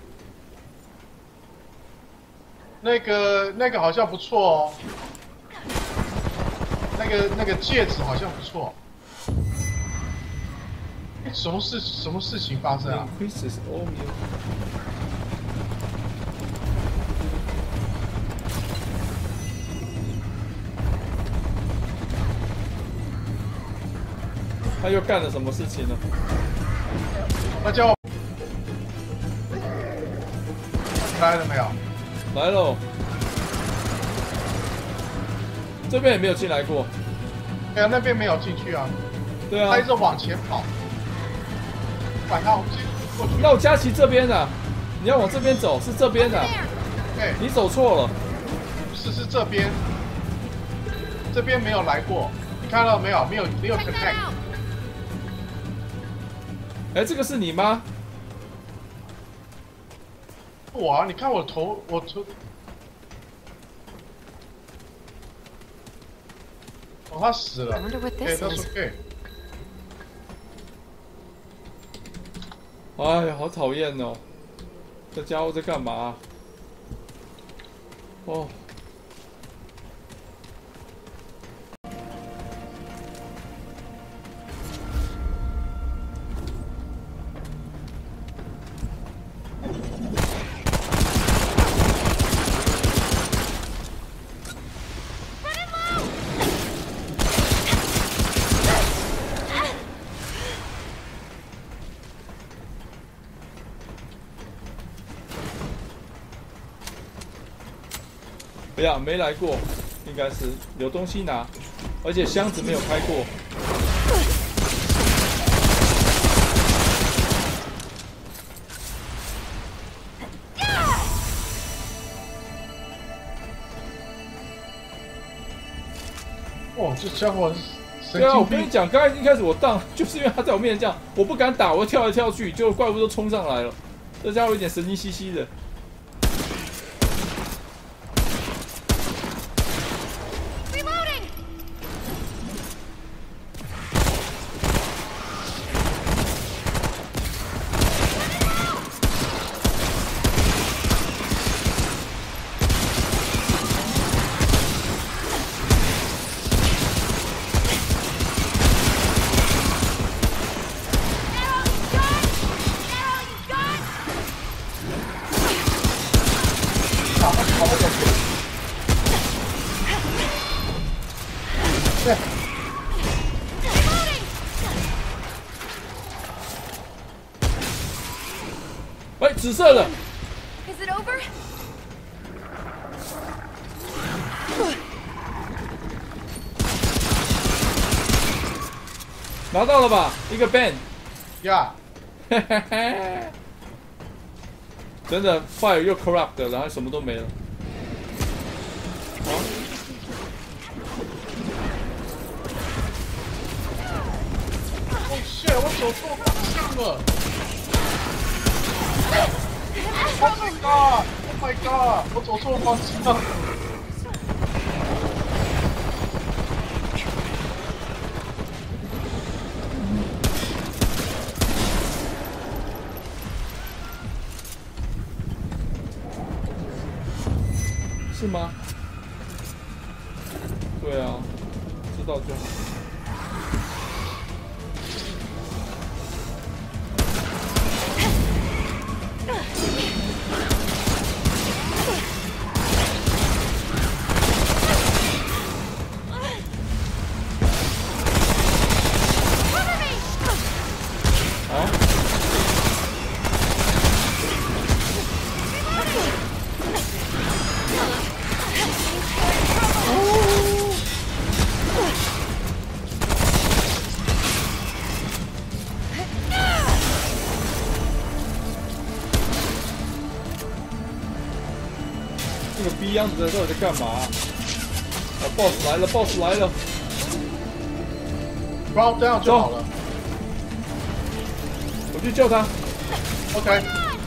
那个那个好像不错哦。那个那个戒指好像不错。哎，什么事什么事情发生啊？ Increases all meal. 他又干了什么事情呢？ 那叫我来了没有？ 来喽！这边也没有进来过。 哎呀，那边没有进去啊， 对啊他一，直往前跑。管他，我们先过去。 那我佳琪这边呢？你要往这边走，是这边的。 哎， 你走错了。 不是是这边，这边没有来过，你看到没有？没有没有 connect。 哎，这个是你吗？ 我啊，你看我头，我头。哦，他死了。 I wonder what 哎， this 他说 is. OK。 哎呀，好讨厌哦！这家伙在干嘛？哦。不要，没来过，应该是有东西拿，而且箱子没有开过。 哇，这家伙神对啊，我经病！ 跟你讲，刚才一开始我荡，就是因为他在我面前这样，我不敢打，我跳来跳去，结果怪物都冲上来了。这家伙有点神经兮兮的。 喂，紫色的。 Is it over? 拿到了吧？一个 ban。 呀， 嘿嘿嘿。真的 fire 又 corrupt 的，然后什么都没了。好。 哦 shit， 我走错方向了。Oh my god! Oh my god! 我走错方向了。 是吗？对啊，知道就好。 这个逼样子在到底在干嘛？啊 ，boss 来了 ，boss 来了， 不要这样就好了。 我去救他。 OK，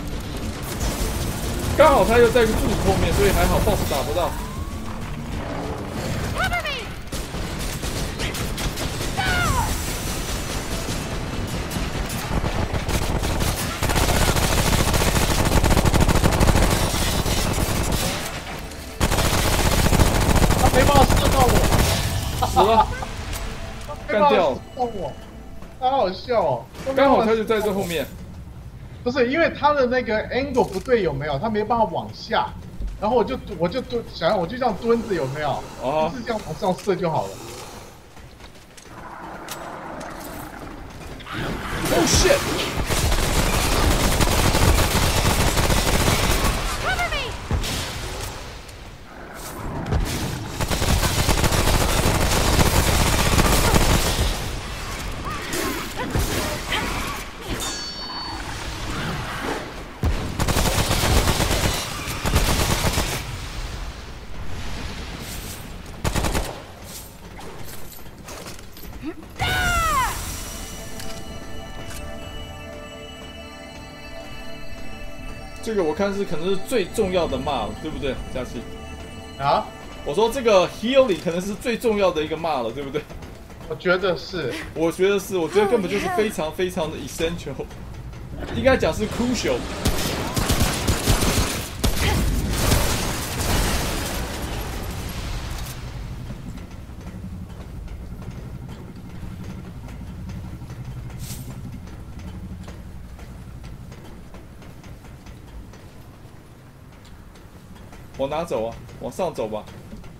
刚好他又在一个柱子后面，所以还好 boss 打不到。 他没办法射到我， 死了，干掉了。 射到我，他好笑哦。 刚好他就在这后面。 不是因为他的那个 angle 不对，有没有？他没办法往下，然后我就我就蹲，想要我就这样蹲着，有没有？ 哦， 就是这样往上射就好了。 Oh shit！ 这个我看是可能是最重要的骂了，对不对，佳琪？ 啊？ 我说这个 healing 可能是最重要的一个骂了，对不对？ 我觉得是。 我觉得是，我觉得根本就是非常非常的 essential， 应该讲是 crucial。往哪走啊？往上走吧。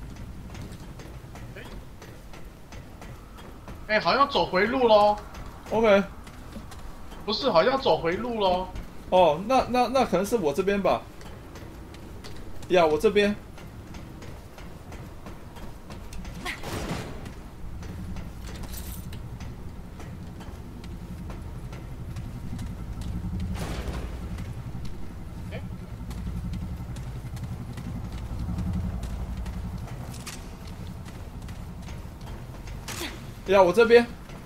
哎、欸，好像走回路喽。 OK。 不是，好像走回路喽。 哦，那那那可能是我这边吧。呀，我这边。呀，我这边。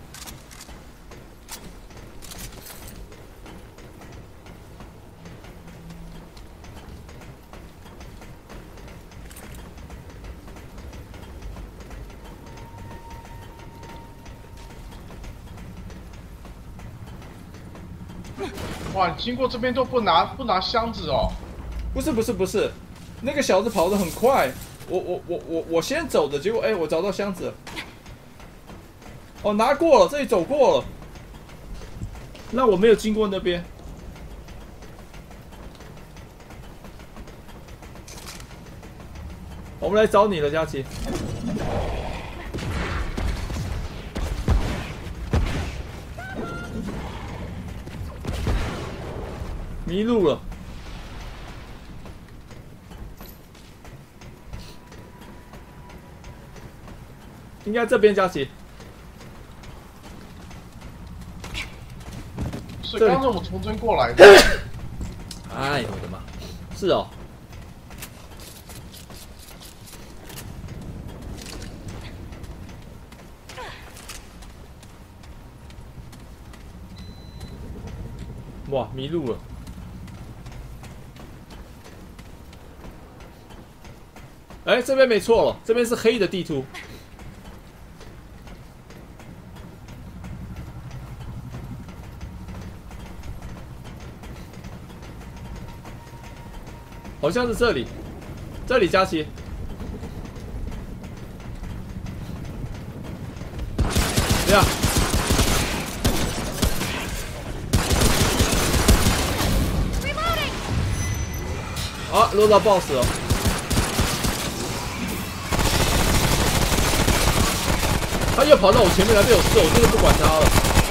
哇，你经过这边都不拿不拿箱子哦？ 不是不是不是，那个小子跑得很快，我我我我我先走的，结果哎、欸，我找到箱子了。哦，拿过了，这里走过了。那我没有经过那边。我们来找你了，佳琪。迷路了。应该这边，佳琪。 是刚刚我们从这边过来的。 哎呦我的妈！是哦。哇，迷路了。哎，这边没错了，这边是黑的地图。好像是这里，这里佳琪。这样。啊，落到 boss 了。他又跑到我前面来被我射，我真的不管他了。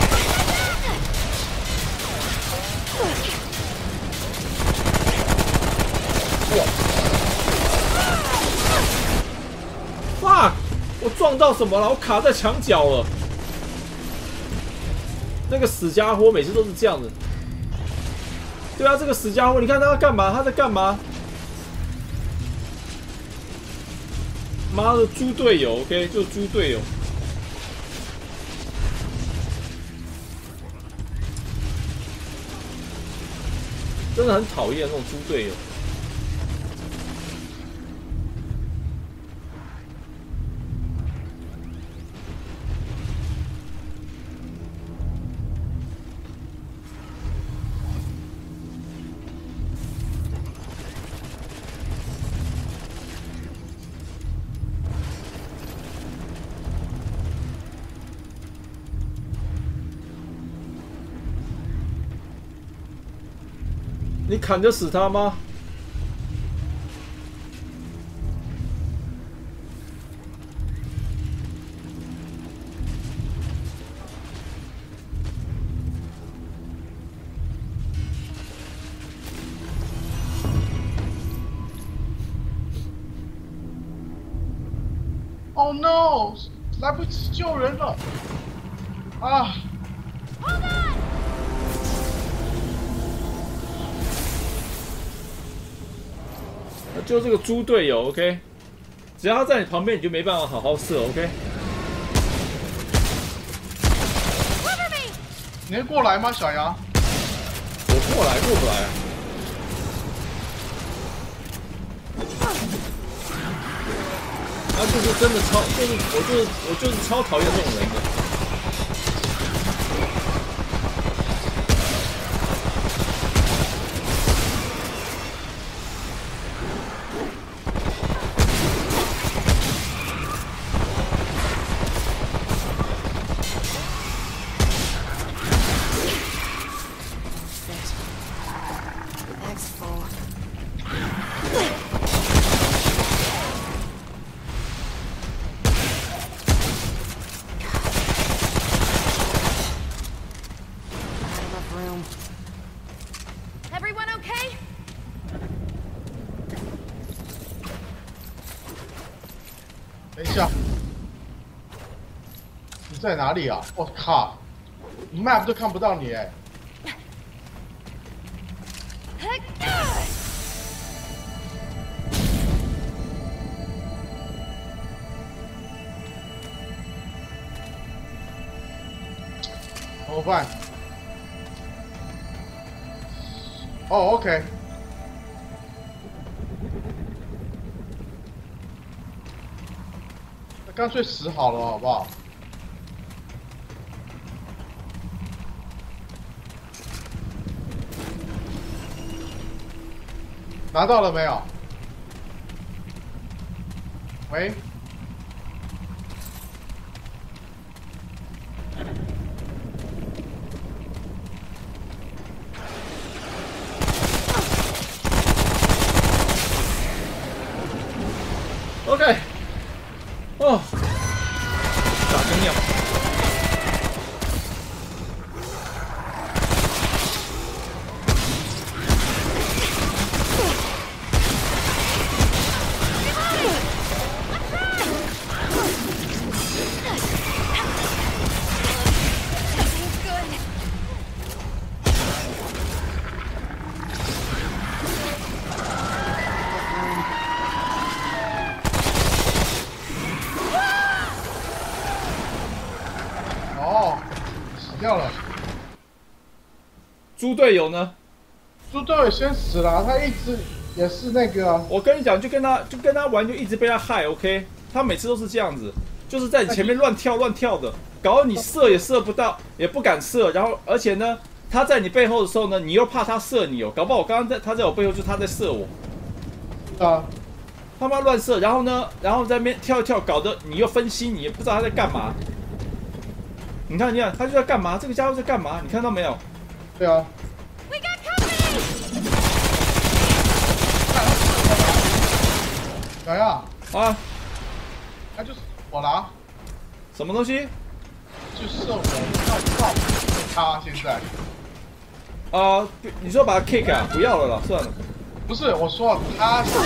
哇 ！fuck！ 我撞到什么了？我卡在墙角了。那个死家伙每次都是这样子。对啊，这个死家伙，你看他在干嘛？他在干嘛？ 妈的猪队友 ，OK， 就猪队友。真的很讨厌那种猪队友。你砍得死他吗？ Oh no！ 来不及救人了！啊！ 就这个猪队友 ，OK， 只要他在你旁边，你就没办法好好射 ，OK。 你能过来吗，小杨？ 我过来，过不来啊。他就是真的超，就是我就是我就是超讨厌这种人的。 等一下，你在哪里啊？我靠 ，map 都看不到你哎！怎么办？哦 ，OK。 干脆死好了，好不好？拿到了没有？喂？ OK， 哦，打成鸟。 掉了。 猪队友呢？ 猪队友先死了，他一直也是那个、啊。 我跟你讲，就跟他就跟他玩，就一直被他害。OK， 他每次都是这样子，就是在你前面乱跳乱跳的，搞得你射也射不到，也不敢射。然后而且呢，他在你背后的时候呢，你又怕他射你哦，搞不好我刚刚在他在我背后，就是他在射我。 啊。 他妈乱射，然后呢，然后在那边跳一跳，搞得你又分心，你也不知道他在干嘛。你看，你看，他就在干嘛？这个家伙在干嘛？你看到没有？ 对啊。小亚啊， 他就是我啦。 什么东西？ 就是我靠靠他现在。 啊、呃，你说把他 kick 啊？不要了啦，算了。 不是，我说他是。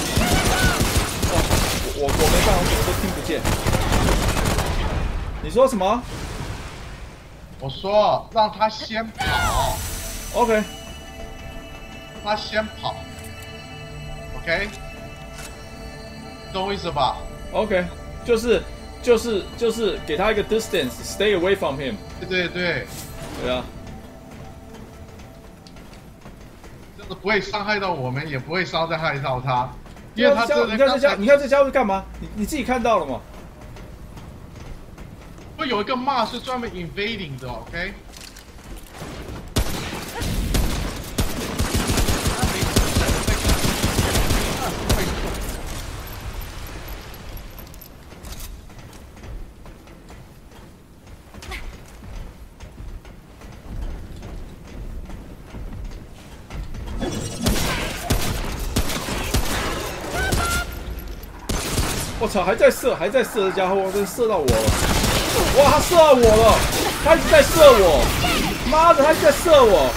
我我我没办法，我都听不见。你说什么？ 我说让他先跑。 OK。 他先跑。OK。懂我意思吧？ OK， 就是就是就是给他一个 distance，stay away from him。 对对对， 对啊， 这样子不会伤害到我们，也不会伤害到他，因为他这你看这家，你看这家伙干嘛？你你自己看到了吗？ 会有一个 Mars 是专门 invading 的 ，OK？ 我操，还在射，还在射，这家伙真射到我了！哇，他射到我了，他一直在射我！妈的，他一直在射我！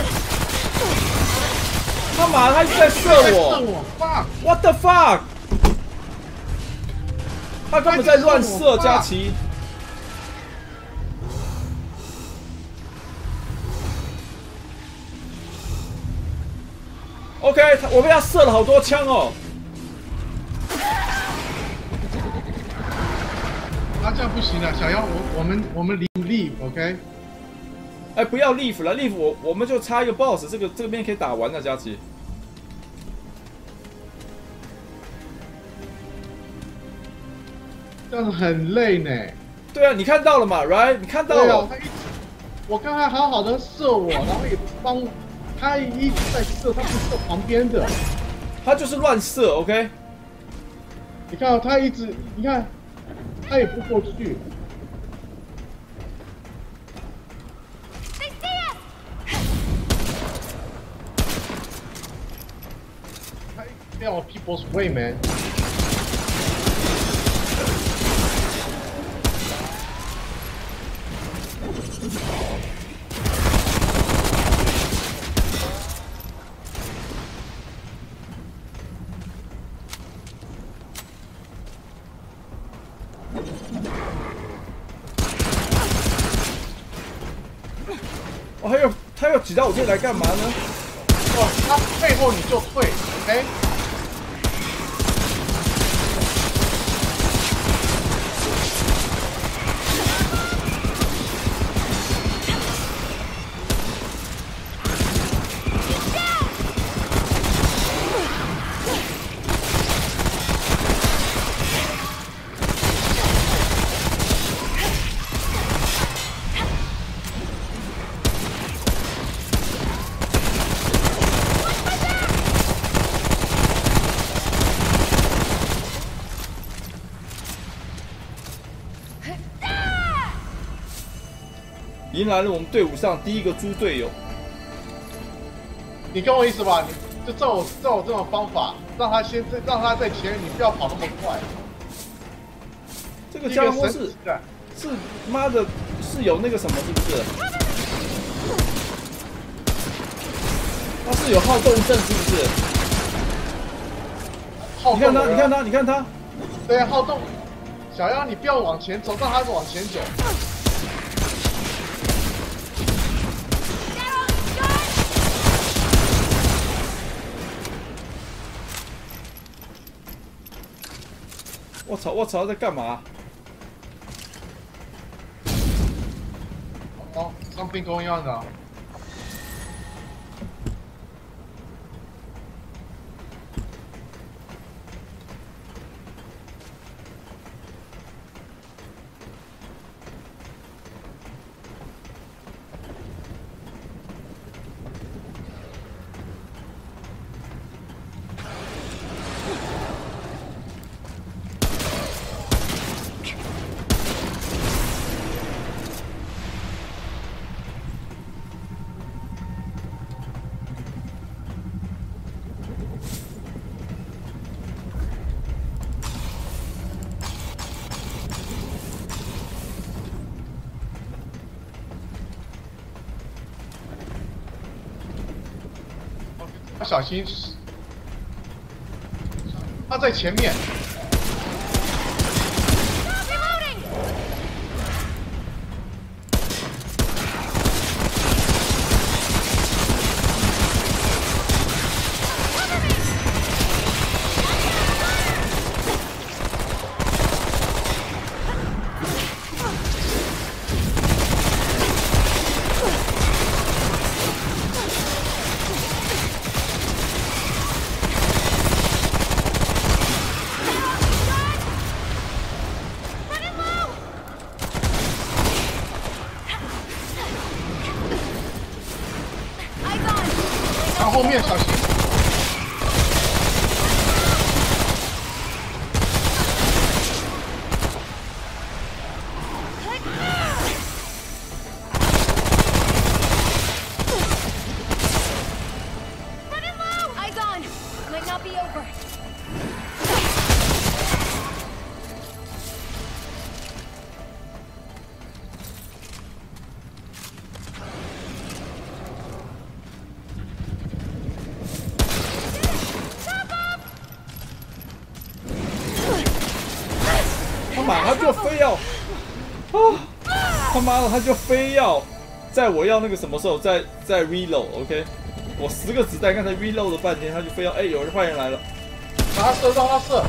他妈的，他一直在射我 ！What the fuck！ 他根本在乱射，佳琪。OK， 我被他射了好多枪哦。 那、啊、这样不行了，小妖，我我们我们离 leave，OK？ 哎，不要 leave 了 ，leave 我我们就差一个 boss， 这个这个边可以打完了，佳琪。 这样子很累呢。 对啊，你看到了嘛 ，right？ 你看到了。 啊、他一直，我刚才好好的射我，然后也不帮我，他一直在射，他不射旁边的。 他就是乱射 ，OK？ 你看、哦，他一直，你看。他也不过去。他 get on people's way, man. 哦，还有他要挤到我这里来干嘛呢？ 哦，他背后你就退 ，OK？ 迎来了我们队伍上第一个猪队友。 你跟我意思吧？你就照我照我这种方法，让他先让他在前面，你不要跑那么快。 这个家伙是是妈的，是有那个什么是不是？他是有好动症是不是？你看他，你看他，你看他。 对，好动。小妖，你不要往前走，让他往前走。 我操！我操，在干嘛？ 哦 ，something going on 的。要小心，他在前面。 妈，他就非要啊，他妈的，他就非要在我要那个什么时候再再 reload，OK？、OK？ 我十个子弹刚才 reload 了半天，他就非要哎、欸，有人坏人来了， 让他射，让他射。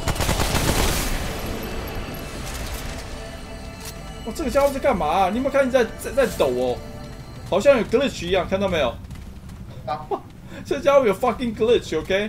哇，这个家伙在干嘛、啊？你有没有看见在在在抖哦？好像有 glitch 一样，看到没有？ 啊， 这家伙有 fucking glitch，OK？、Okay？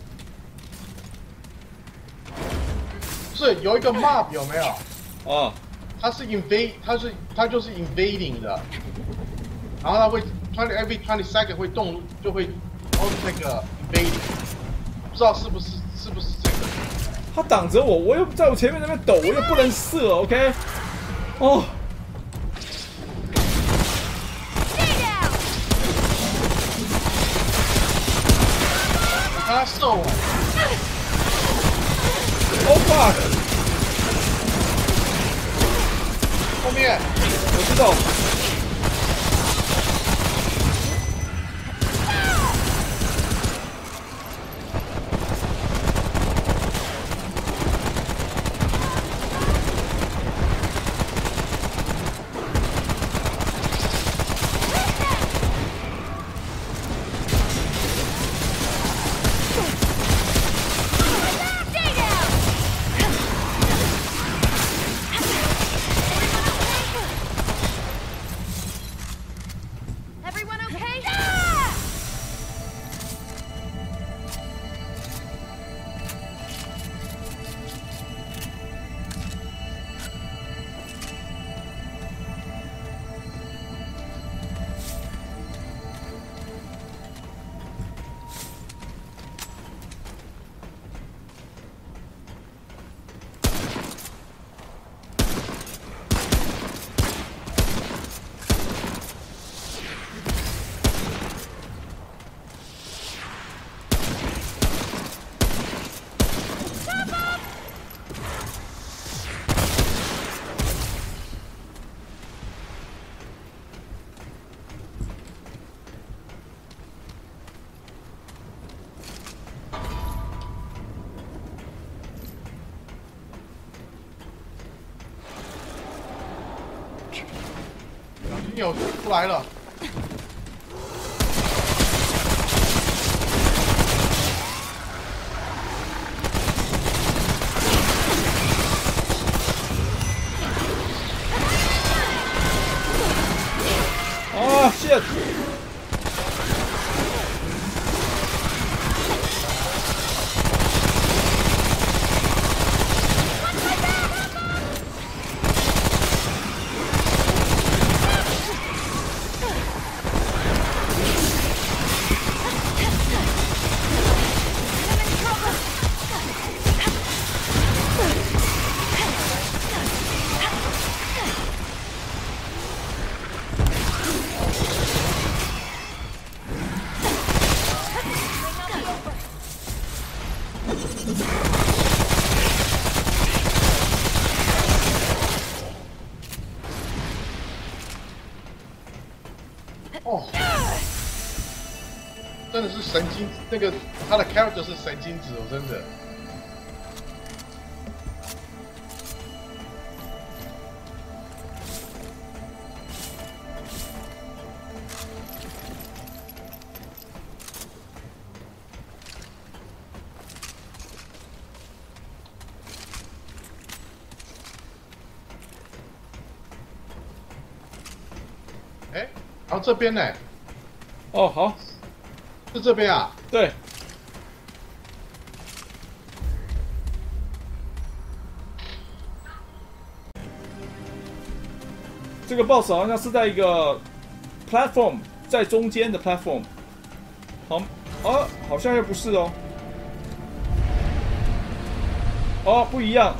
是有一个 mob 有没有？ 啊， 它是 invade， 它是它就是 invading 的，然后它会 twenty every twenty second 会动，就会 on 那个 invading， 不知道是不是是不是这个？ 他挡着我，我又在我前面那边抖，我又不能射 ，OK？ 哦。 他射我 Oh fuck！ 后面， 我知道。 有出来了。 啊 shit！ 哦，真的是神经，那个他的 character 是神经质哦，真的。哎，然后这边呢？ 哦，好， 是这边啊？ 对。这个 boss 好像是在一个 platform， 在中间的 platform。好，哦，好像又不是哦。哦，不一样。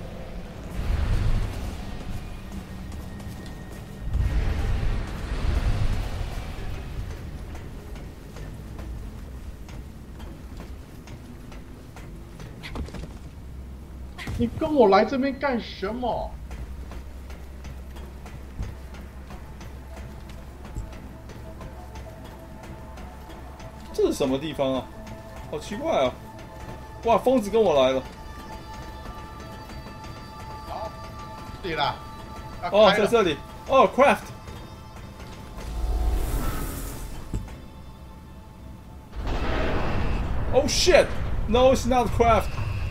你跟我来这边干什么？ 这是什么地方啊？好奇怪啊！哇，疯子跟我来了。 好， 这里啦。 哦，在这里。哦 ，craft。Oh shit! No, it's not craft.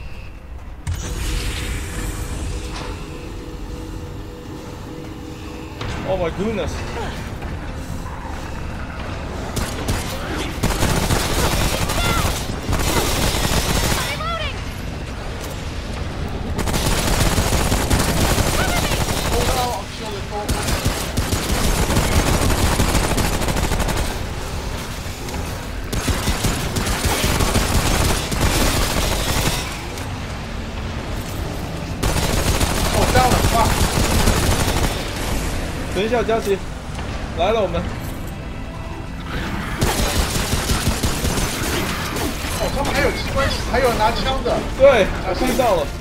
Oh my goodness. down 了，哇！ 等一下，佳琪，来了我们。 哦，他们还有机关，还有拿枪的。 对，我看到了。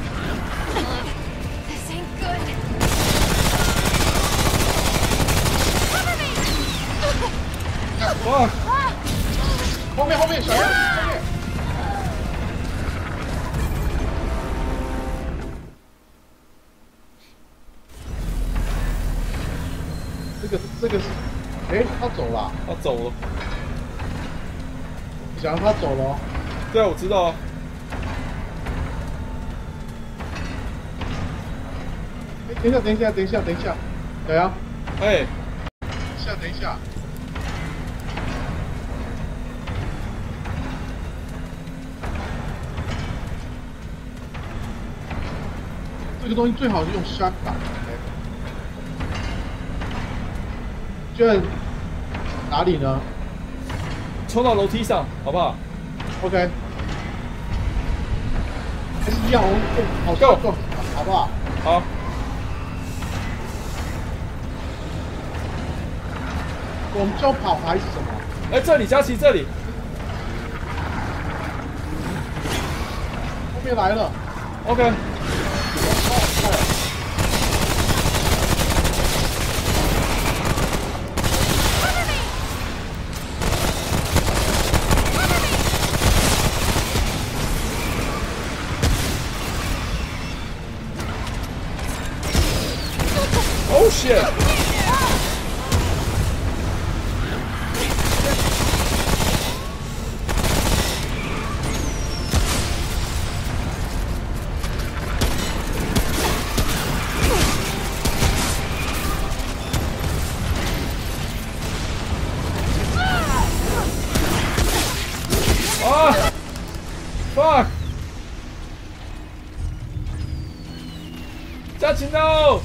This ain't good. 哇！ 后面后面小样，后面。这个这个是，哎，他走了。 他走了。 你想让他走了、哦？ 对啊，我知道啊。 哎，等一下，等一下，等一下，等一下，小杨。 哎。 等一下，等一下。 这个东西最好是用shotgun。就在哪里呢？ 冲到楼梯上，好不好 ？OK。还是一样，我们好够够，好不好？ 好。 我们就跑还是什么？ 哎，这里，佳琪，这里。 后面来了。 OK。 Oh shit! Ah! Fuck! 佳琪 no!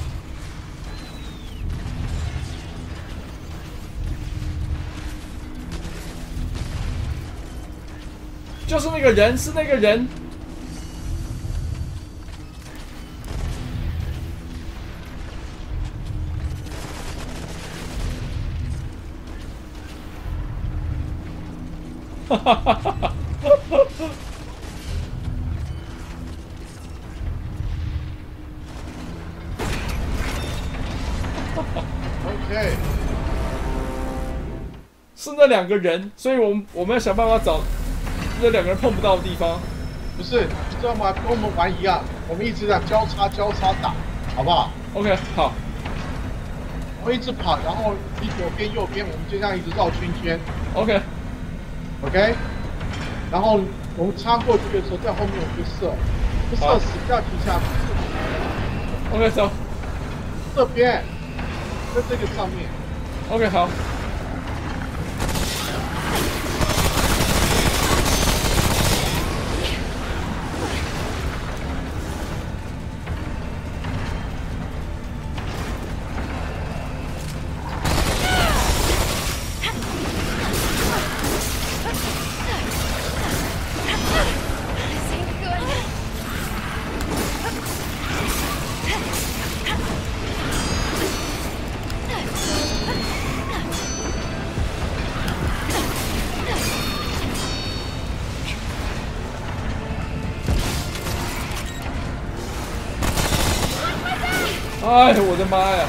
就是那个人，是那个人。哈哈哈哈哈 ！OK， 是那两个人，所以我们我们要想办法找。 这两个人碰不到的地方， 不是，你知道吗？跟我们玩一样，我们一直在交叉交叉打，好不好 ？OK， 好。 我们一直跑，然后你左边右边，我们就这样一直绕圈圈。 OK，OK。 OK。然后我们插过去的时候，在后面我们就射，不射死不要停下。 OK， 走。 这边，在这个上面。 OK， 好。 哎，我的妈呀！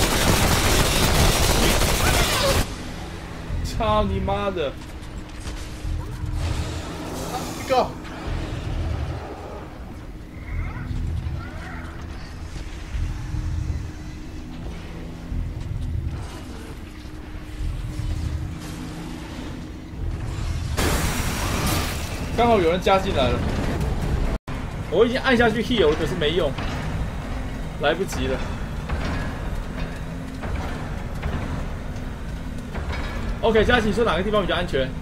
操你妈的！ 一个。 刚好有人加进来了，我已经按下去 heal 了，可是没用，来不及了。OK， 佳琪，你说哪个地方比较安全？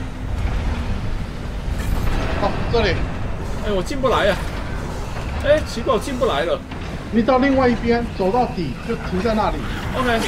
好，这里。 哎，我进不来呀！哎，奇怪，我进不来了。 你到另外一边，走到底就停在那里。 OK。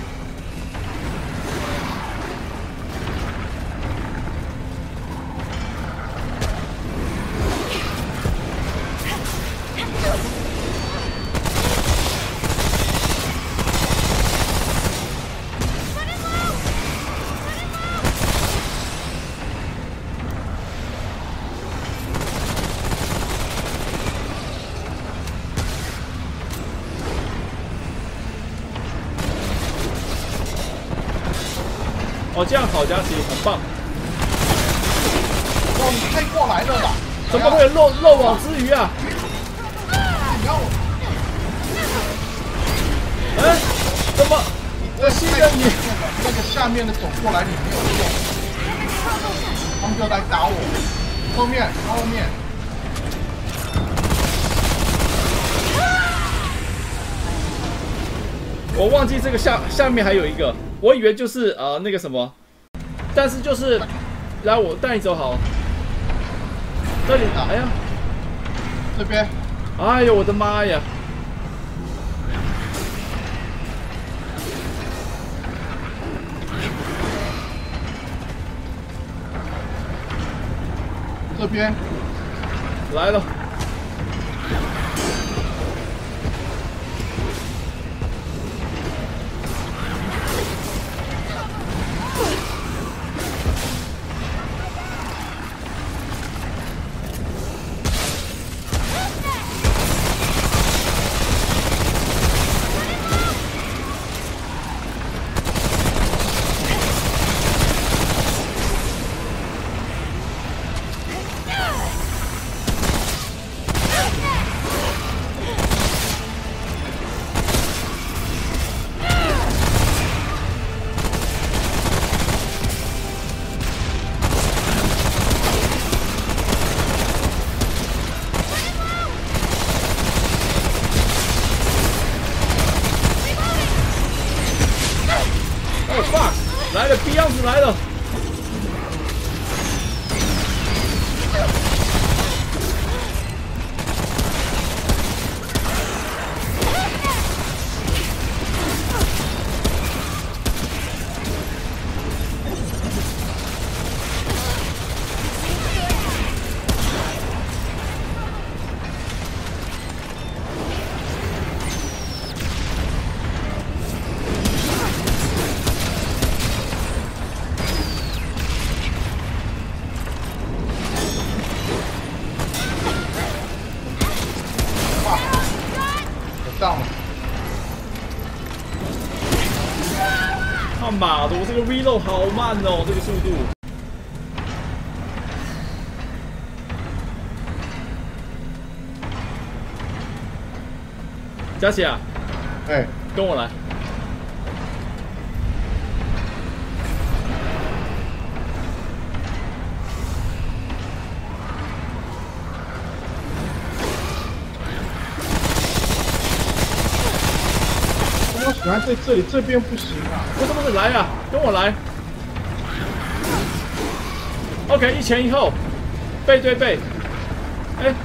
哦，这样好，佳琪，很棒。 哇，你开过来了啦！ 怎么会有漏漏网之鱼啊？ 你要我？ 哎，怎么？我信任你。 那个下面的走过来，你没有用，他们就来打我。后面，后面。 我忘记这个下下面还有一个。我以为就是呃那个什么，但是就是来我带你走好。这里，哎呀， 这边， 哎呦我的妈呀！ 这边来了。来了 ，Beyond 来了！ 上了。 他妈的，我这个 reload 好慢哦，这个速度。佳琪啊， 哎， 跟我来。 我喜欢在这里，这边不行啊！ 不是不是，来啊，跟我来。OK， 一前一后，背对背。哎、欸，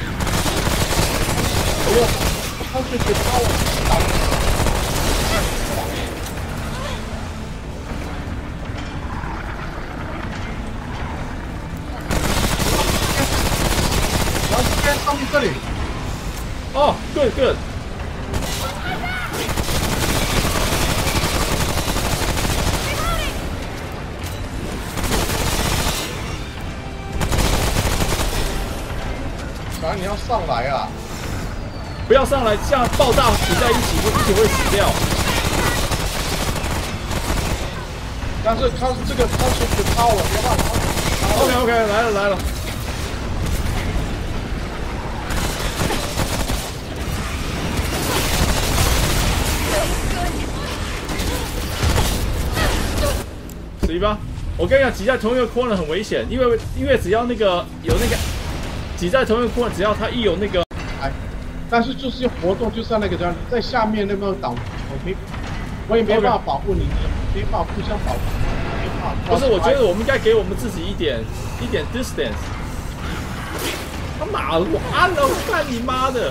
哎呦，他是给把我打了。然后这边上面这里。 哦 ，good good。 反正你要上来啊！ 不要上来，这样爆炸死在一起，会一起会死掉。 但是他这个他是不抛了，别忘了。 OK OK， 来了来了。死一吧。 我跟你讲，挤在同一个 corner 很危险，因为因为只要那个有那个挤在同一个 corner，只要他一有那个， 哎，但是就是活动就是要那个这样，在下面那边挡，我没，我也没办法保护你，没办法互相保护，没办法。 不是，我觉得我们应该给我们自己一点一点 distance。他妈的，我按了，我干你妈的！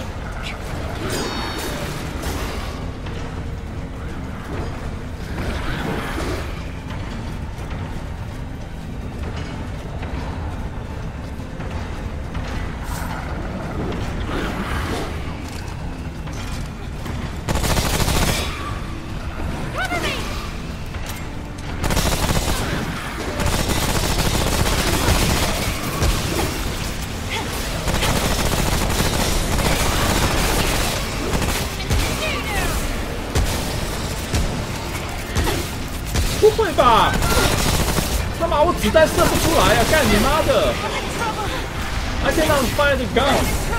不会吧！他妈，我子弹射不出来啊！干你妈的 ！I cannot fire the gun。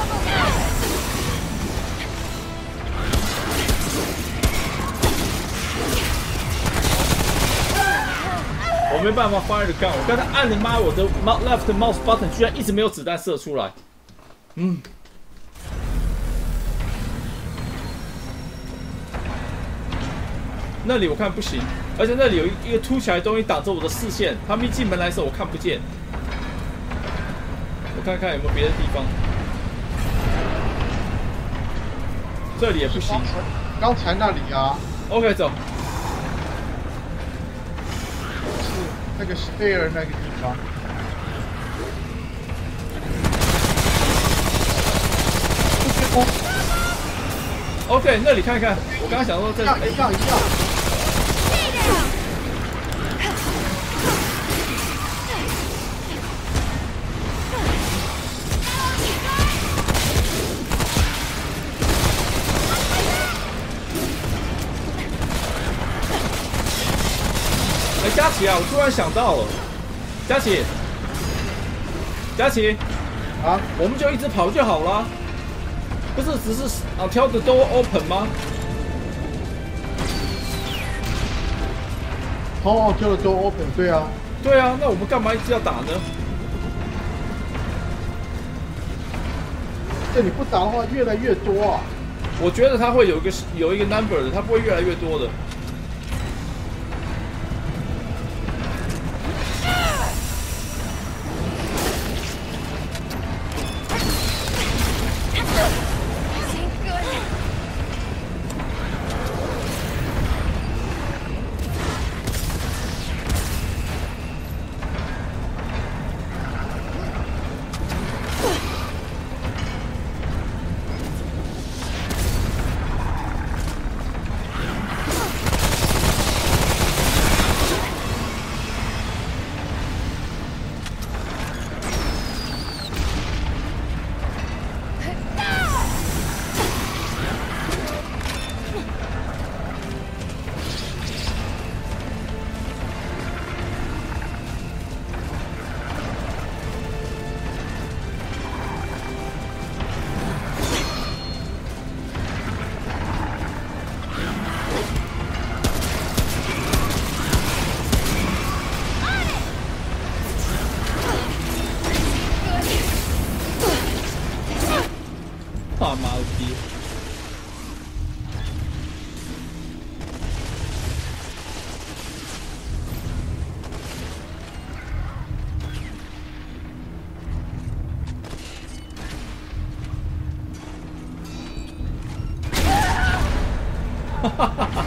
我没办法 fire the gun， 我刚才按了妈我的 left mouse button， 居然一直没有子弹射出来。嗯。那里我看不行，而且那里有一个凸起来的东西挡着我的视线，他们一进门来的时候我看不见。我看看有没有别的地方。这里也不行。 刚才那里啊。 OK， 走。 是那个 stair 那个地方。 OK， 那里看看。我刚刚想说这一样一样一样。 哎，佳琪啊，我突然想到了，佳琪，佳琪， 啊， 我们就一直跑就好了，不是只是啊挑的都 open 吗？ 哦，挑的都 open， 对啊， 对啊，那我们干嘛一直要打呢？ 这你不打的话，越来越多啊。 我觉得它会有一个有一个 number 的，它不会越来越多的。他妈的逼！哈哈哈哈！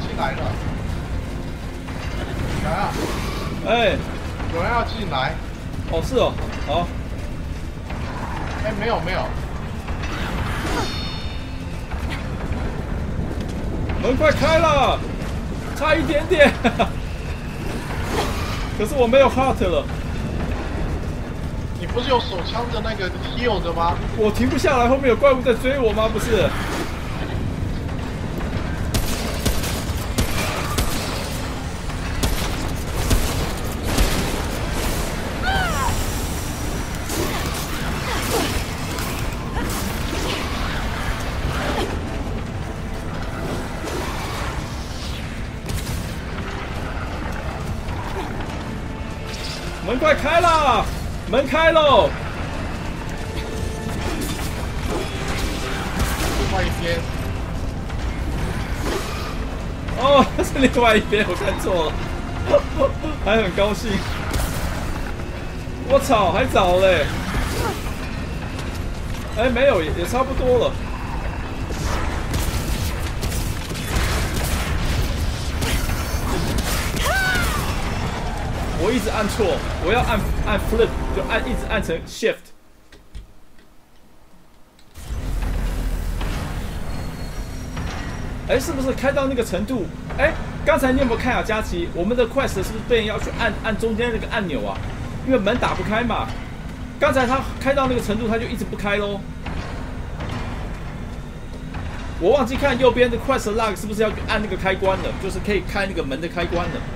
进来了。来啊！ 哎， 有人要进来。 哦是哦，好。 哎，没有没有。 门快开了，差一点点。可是我没有 heart 了。 你不是有手枪的那个 heal 的吗？ 我停不下来，后面有怪物在追我吗？不是。门快开了，门开喽！ 另外一边。 哦，是另外一边，我看错了，还很高兴。我操，还早嘞！哎，没有，也也差不多了。我一直按错，我要按按 flip， 就按一直按成 shift。哎，是不是开到那个程度？哎，刚才你有没有看啊，佳琪？我们的 quest 是不是被人要去按按中间那个按钮啊？因为门打不开嘛。刚才他开到那个程度，他就一直不开咯。我忘记看右边的 quest log 是不是要按那个开关的，就是可以开那个门的开关的。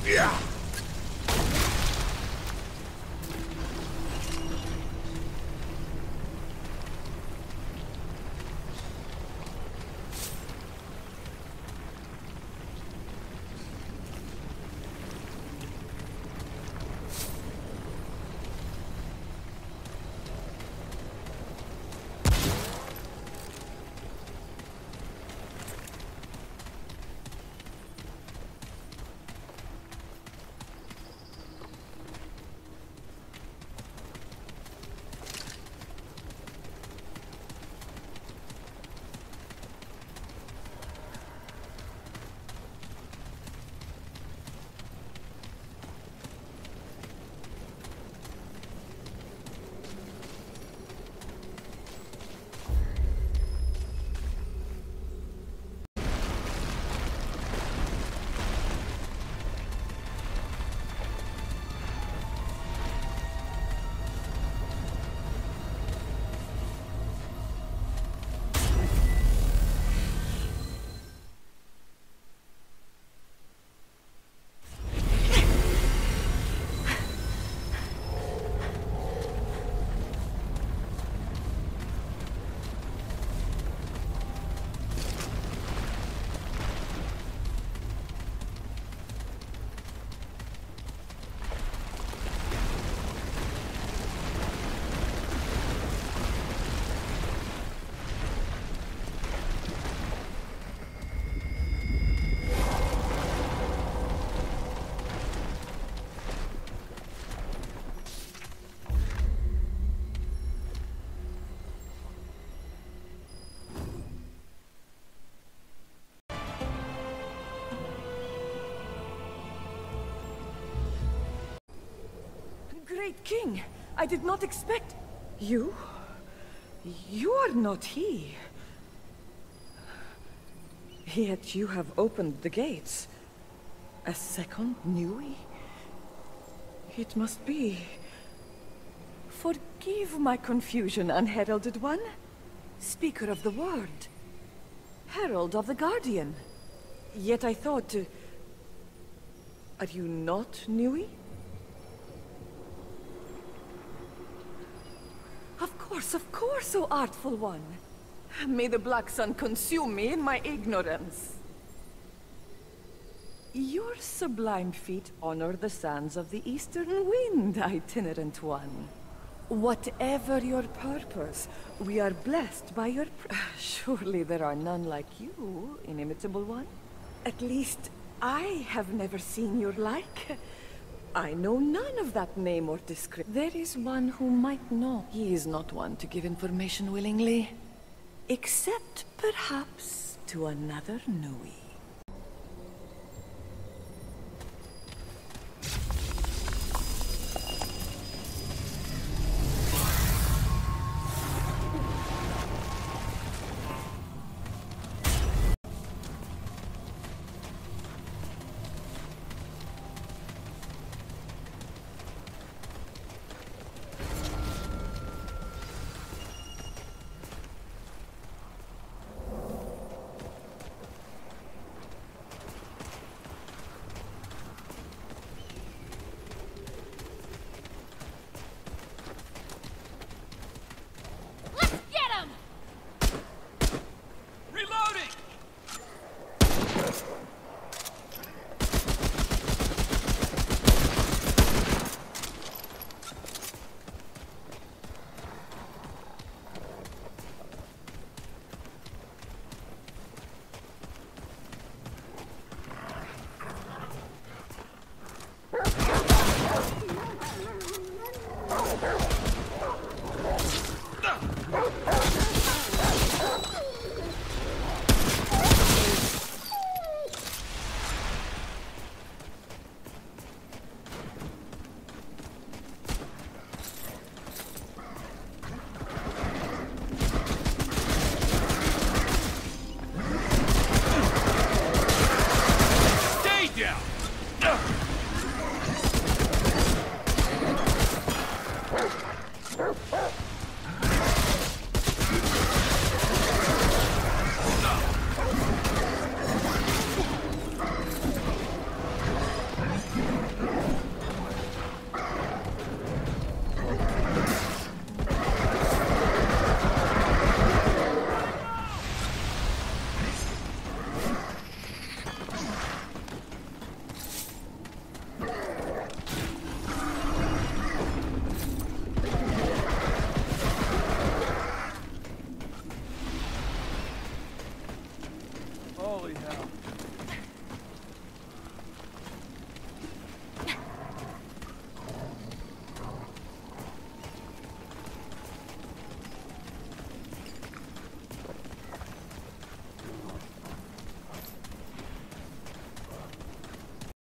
Great King, I did not expect... You? You are not he. Yet you have opened the gates. A second Nui? It must be... Forgive my confusion, unheralded one. Speaker of the Word. Herald of the Guardian. Yet I thought... Uh, are you not Nui? Of course, of course, O artful one. May the Black Sun consume me in my ignorance. Your sublime feet honor the sands of the Eastern Wind, itinerant one. Whatever your purpose, we are blessed by your pr- Surely there are none like you, inimitable one. At least, I have never seen your like. I know none of that name or description. There is one who might know. He is not one to give information willingly. Except, perhaps, to another Nui.